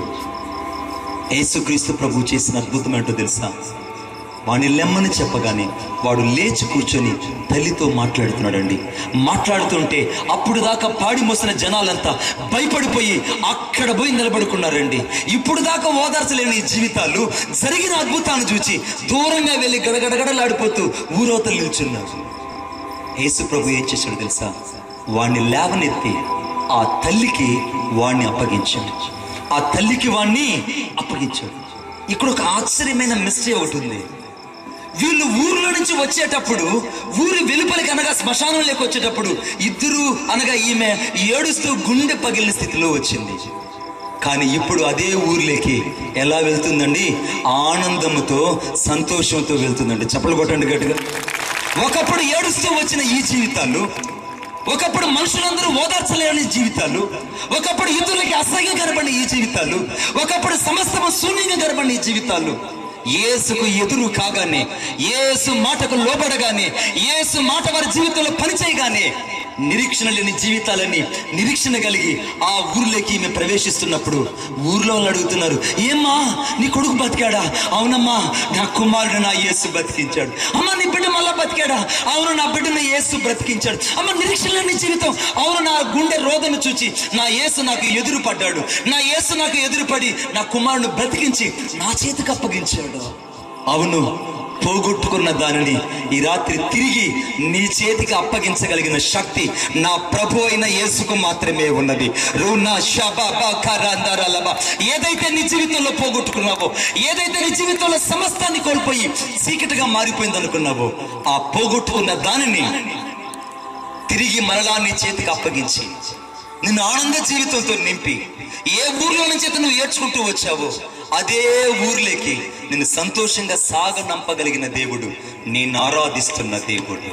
[SPEAKER 1] యేసుక్రీస్తు ప్రభు చేసిన అద్భుతం ఏంటో తెలుసా? వాడిని లెమ్మని చెప్పగానే వాడు లేచి కూర్చొని తల్లితో మాట్లాడుతున్నాడండి. మాట్లాడుతుంటే అప్పుడు దాకా పాడి మోసిన జనాలంతా భయపడిపోయి అక్కడ పోయి నిలబడుకున్నారండి. ఇప్పుడు దాకా ఓదార్చలేని జీవితాలు జరిగిన అద్భుతాన్ని చూచి దూరంగా వెళ్ళి గడగడగడలాడిపోతూ ఊరవతలు నిల్చున్నారు. యేసు ప్రభు ఏం చేశాడు తెలుసా? వాణ్ణి లేవనెత్తి ఆ తల్లికి వాణ్ణి అప్పగించాడు. ఆ తల్లికి వాణ్ణి అప్పగించాడు. ఇక్కడ ఒక ఆశ్చర్యమైన మిస్టరీ ఒకటి ఉంది. వీళ్ళు ఊర్లో నుంచి వచ్చేటప్పుడు, ఊరి వెలుపలికి అనగా శ్మశానంలోకి వచ్చేటప్పుడు ఇద్దరు అనగా ఈమె ఏడుస్తూ గుండె పగిలిన స్థితిలో వచ్చింది. కానీ ఇప్పుడు అదే ఊర్లోకి ఎలా వెళ్తుందండి? ఆనందంతో సంతోషంతో వెళ్తుందండి. చప్పలు కొట్టండి గట్టిగా. ఒకప్పుడు ఏడుస్తూ వచ్చిన ఈ జీవితాలు, ఒకప్పుడు మనుషులందరూ ఓదార్చలేని జీవితాలు, ఒకప్పుడు ఇతరులకి అసహ్యం కనబడిన ఈ జీవితాలు, ఒకప్పుడు సమస్తము శూన్యంగా కనబడిన ఈ జీవితాలు యేసుకు ఎదురు కాగానే, యేసు మాటకు లోబడగానే, యేసు మాట వారి జీవితంలో పనిచేయగానే నిరీక్షణ లేని జీవితాలని నిరీక్షణ కలిగి ఆ ఊర్లోకి ఈమె ప్రవేశిస్తున్నప్పుడు ఊర్లో వాళ్ళు అడుగుతున్నారు, ఏమ్మా నీ కొడుకు బతికాడా? అవునమ్మా నా కుమారుడు నా యేసు బ్రతికించాడు. అమ్మ నీ బిడ్డ మళ్ళా బతికాడా? అవును నా బిడ్డను యేసు బ్రతికించాడు. అమ్మ నిరీక్షణ లేని జీవితం. అవును నా గుండె రోదను చూచి నా యేసు నాకు ఎదురు పడ్డాడు. నా యేసు నాకు ఎదురుపడి నా కుమారుడు బ్రతికించి నా చేతికి అప్పగించాడు. అవును పోగొట్టుకున్న దానిని ఈ రాత్రి తిరిగి నీ చేతికి అప్పగించగలిగిన శక్తి నా ప్రభు అయిన యేసుకు మాత్రమే ఉన్నది. రునా షబాబా కరాందరలబా. ఏదైతే నీ జీవితంలో పోగొట్టుకున్నావో, ఏదైతే నీ జీవితంలో సమస్తాన్ని కోల్పోయి చీకటిగా మారిపోయింది అనుకున్నావో, ఆ పోగొట్టుకున్న దానిని తిరిగి మరలా నీ చేతికి అప్పగించి నిన్ను ఆనంద జీవితంతో నింపి, ఏ ఊర్లో నుంచి అయితే నువ్వు ఏడ్చుకుంటూ వచ్చావో అదే ఊర్లోకి నిన్ను సంతోషంగా సాగనంపగలిగిన దేవుడు, నేను ఆరాధిస్తున్న దేవుడు.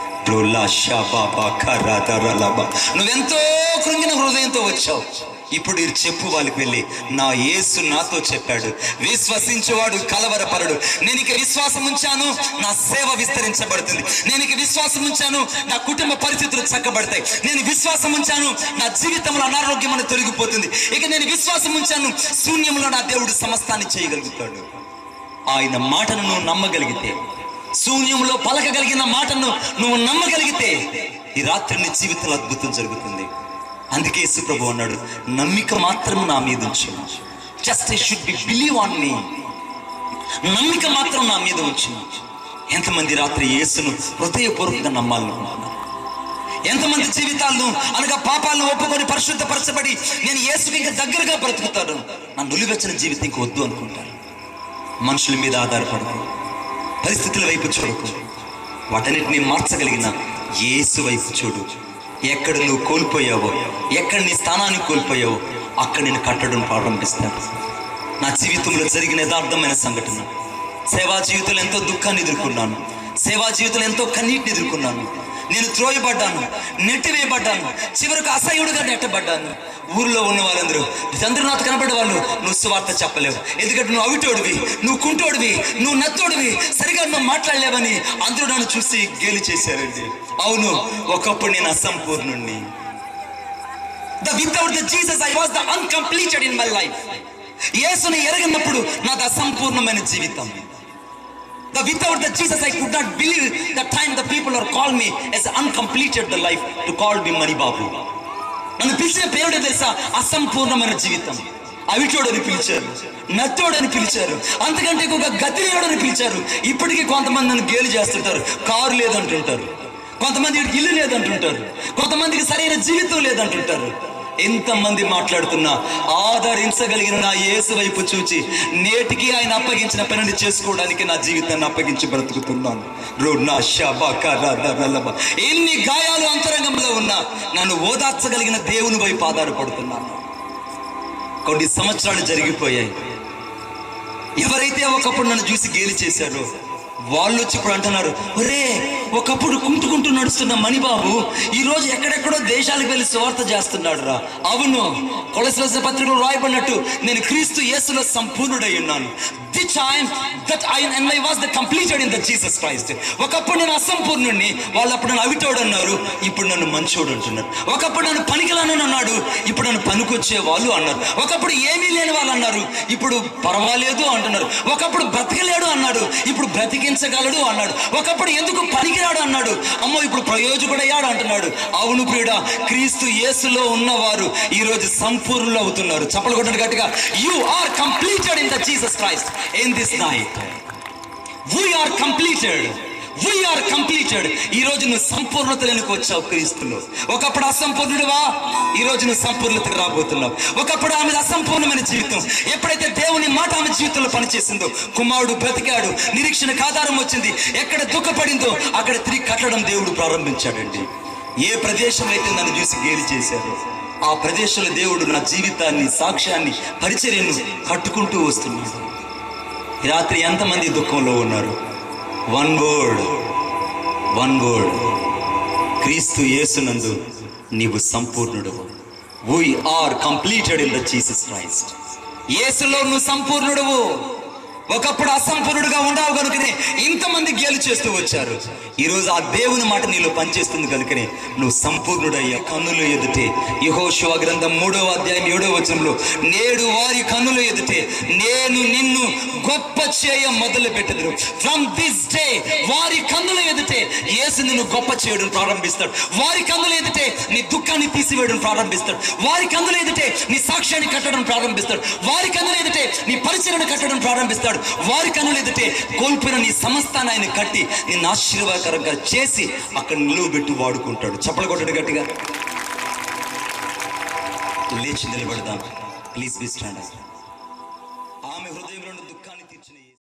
[SPEAKER 1] నువ్వెంతో కృంగిన హృదయంతో వచ్చావు. ఇప్పుడు ఈ చెప్పు వాళ్ళకి వెళ్ళి, నా యేసు నాతో చెప్పాడు, విశ్వసించేవాడు కలవరపరడు. నేను ఇక విశ్వాసం ఉంచాను, నా సేవ విస్తరించబడుతుంది. నేను ఇక విశ్వాసం ఉంచాను, నా కుటుంబ పరిస్థితులు చక్కబడతాయి. నేను విశ్వాసం ఉంచాను, నా జీవితంలో అనారోగ్యం అని తొలగిపోతుంది. ఇక నేను విశ్వాసం ఉంచాను, శూన్యంలో నా దేవుడు సమస్తాన్ని చేయగలుగుతాడు. ఆయన మాటను నువ్వు నమ్మగలిగితే, శూన్యంలో పలకగలిగిన మాటను నువ్వు నమ్మగలిగితే, ఈ రాత్రి నీ జీవితంలో అద్భుతం జరుగుతుంది. అందుకే యేసు ప్రభు అన్నాడు, నమ్మిక మాత్రం నా మీద ఉంచు. Just I should be believe on me. నమ్మిక మాత్రం నా మీద ఉంచు. ఎంతమంది రాత్రి యేసును హృదయపూర్వకంగా నమ్మాలనుకుంటున్నారు? ఎంతమంది జీవితాలను అనగా పాపాలను ఒప్పుకొని పరిశుద్ధపరచబడి నేను యేసుకి ఇంకా దగ్గరగా బ్రతుకుతాను, నా నులివెచ్చని జీవితం ఇంక వద్దు అనుకుంటారు. మనుషుల మీద ఆధారపడకు, పరిస్థితుల వైపు చూడకు, వాటన్నిటిని మార్చగలిగిన యేసు వైపు చూడు. ఎక్కడ నువ్వు కోల్పోయావో, ఎక్కడ నీ స్థానాన్ని కోల్పోయావో అక్కడ నేను కట్టడం ప్రారంభిస్తాను. నా జీవితంలో జరిగిన యథార్థమైన సంఘటన, సేవా జీవితంలో ఎంతో దుఃఖాన్ని ఎదుర్కొన్నాను, సేవా జీవితంలో ఎంతో కన్నీటిని ఎదుర్కొన్నాను. నేను త్రోయబడ్డాను, నెట్టివేయబడ్డాను, చివరికి అసహ్యుడుగా నెట్టబడ్డాను. ఊరిలో ఉన్న వాళ్ళందరూ చంద్రనాథ్ కనబడే వాళ్ళు, నువ్వు సువార్త చెప్పలేవు, ఎందుకంటే నువ్వు అవిటోడివి, నువ్వు కుంటోడివి, నువ్వు నత్తోడివి, సరిగా నువ్వు మాట్లాడలేవని అందరూ నన్ను చూసి గేలి చేశారండి. అవును, ఒకప్పుడు నేను అసంపూర్ణుణ్ణి. The without the Jesus I was the uncompleted in my life. యేసుని ఎరగనప్పుడు నాది అసంపూర్ణమైన జీవితం. The without the Jesus I could not believe the time the people are call me as uncompleted the life to call me Mani Babu. నన్ను పిలిచిన పేరుడే తెలుసా? అసంపూర్ణమైన జీవితం. అవిటోడని పిలిచారు, నత్తోడని పిలిచారు, అంతకంటే ఒక గతిలేడని పిలిచారు. ఇప్పటికీ కొంతమంది నన్ను గేలి చేస్తుంటారు, కారు లేదంటుంటారు, కొంతమంది ఇల్లు లేదంటుంటారు, కొంతమందికి సరైన జీవితం లేదంటుంటారు. ఎంతమంది మాట్లాడుతున్నా ఆదరించగలిగిన నా యేసు వైపు చూచి నేటికి ఆయన అప్పగించిన పనిని చేసుకోవడానికి నా జీవితాన్ని అప్పగించి బ్రతుకుతున్నాను. ఎన్ని గాయాలు అంతరంగంలో ఉన్నా నన్ను ఓదార్చగలిగిన దేవుని వైపు ఆధారపడుతున్నాను. కొన్ని సంవత్సరాలు జరిగిపోయాయి. ఎవరైతే ఒకప్పుడు నన్ను చూసి గేలి చేశారో వాళ్ళు వచ్చి ఇప్పుడు అంటున్నారు, ఒరే ఒకప్పుడు కుంటుకుంటూ నడుస్తున్న మణిబాబు ఈ రోజు ఎక్కడెక్కడో దేశాలకు వెళ్ళి సువార్త చేస్తున్నాడు రా. అవును, కొలెస్ట్రాల్ పత్రికలో రాయబడినట్టు నేను క్రీస్తు యేసులో సంపూర్ణుడై ఉన్నాను. The time that I and I was the completed in the Jesus Christ. ఒకప్పుడు నేను అసంపూర్ణుడిని, వాళ్ళు అప్పుడు నన్ను అవిటోడు అన్నారు, ఇప్పుడు నన్ను మంచోడు అంటున్నారు. ఒకప్పుడు నన్ను పనికిలాను అన్నాడు, ఇప్పుడు నన్ను పనికొచ్చే వాళ్ళు అన్నారు. ఒకప్పుడు ఏమీ లేని వాళ్ళు అన్నారు, ఇప్పుడు పర్వాలేదు అంటున్నారు. ఒకప్పుడు బ్రతకలేడు అన్నాడు, ఇప్పుడు బ్రతికించగలడు అన్నాడు. ఒకప్పుడు ఎందుకు పనికిరాడు అన్నాడు, అమ్మో ఇప్పుడు ప్రయోజకుడయ్యాడు అంటున్నాడు. అవును ప్రియుడా, క్రీస్తు యేసులో ఉన్నవారు ఈ రోజు సంపూర్ణులు అవుతున్నారు. చప్పలు కొట్టండి గట్టిగా. You are completed in the Jesus Christ. In this night we are completed, we are completed. ఈ రోజు నువ్వు సంపూర్ణతలోకి వచ్చావు క్రీస్తులో. ఒకప్పుడు అసంపూర్ణుడివా, ఈ రోజు నువ్వు సంపూర్ణతకు రాబోతున్నావు. ఒకప్పుడు ఆమె అసంపూర్ణమైన జీవితం, ఎప్పుడైతే దేవుని మాట ఆమె జీవితంలో పనిచేసిందో, కుమారుడు బ్రతికాడు, నిరీక్షణకు ఆధారం వచ్చింది, ఎక్కడ దుఃఖపడిందో అక్కడ తిరిగి కట్టడం దేవుడు ప్రారంభించాడండి. ఏ ప్రదేశం అయితే నన్ను చూసి గేలి చేశారో ఆ ప్రదేశంలో దేవుడు నా జీవితాన్ని, సాక్ష్యాన్ని, పరిచర్యను కట్టుకుంటూ వస్తున్నాడు. రాత్రి ఎంతమంది దుఃఖంలో ఉన్నారు? వన్ వర్డ్, వన్ వర్డ్, క్రీస్తు యేసునందు నీవు సంపూర్ణుడవు. We are completed in the Jesus Christ. యేసులో నువ్వు సంపూర్ణుడవు. ఒకప్పుడు అసంపూర్ణుడుగా ఉండవు కనుకనే ఇంతమంది గేలు చేస్తూ వచ్చారు. ఈరోజు ఆ దేవుని మాట నీలో పనిచేస్తుంది కనుకనే నువ్వు సంపూర్ణుడయ్యా. కన్నుల ఎదుటే యెహోషువ గ్రంథం మూడవ అధ్యాయం ఏడవ వచనంలో, నేడు వారి కన్నుల ఎదుటే నేను నిన్ను గొప్ప చేయ మొదలు పెట్టెదరు. ఫ్రమ్ దిస్ డే వారి కన్నుల ఎదుటే యేసు నిన్ను గొప్ప చేయడం ప్రారంభిస్తాడు. వారి కన్నుల ఎదుటే నీ దుఃఖాన్ని తీసివేయడం ప్రారంభిస్తాడు. వారి కన్నుల ఎదుటే నీ సాక్ష్యాన్ని కట్టడం ప్రారంభిస్తాడు. వారి కన్నుల ఎదుటే నీ పరిచయను కట్టడం ప్రారంభిస్తాడు. వారి కన్నుల ఎదుటే కోల్పోయిన నీ సమస్తాన్ని ఆయన కట్టి నిన్ను ఆశీర్వాదకరంగా చేసి అక్కడ నిలువబెట్టి వాడుకుంటాడు. చప్పలు కొట్టడు గట్టిగా. లేచి నిలబడదాం. Please be stand.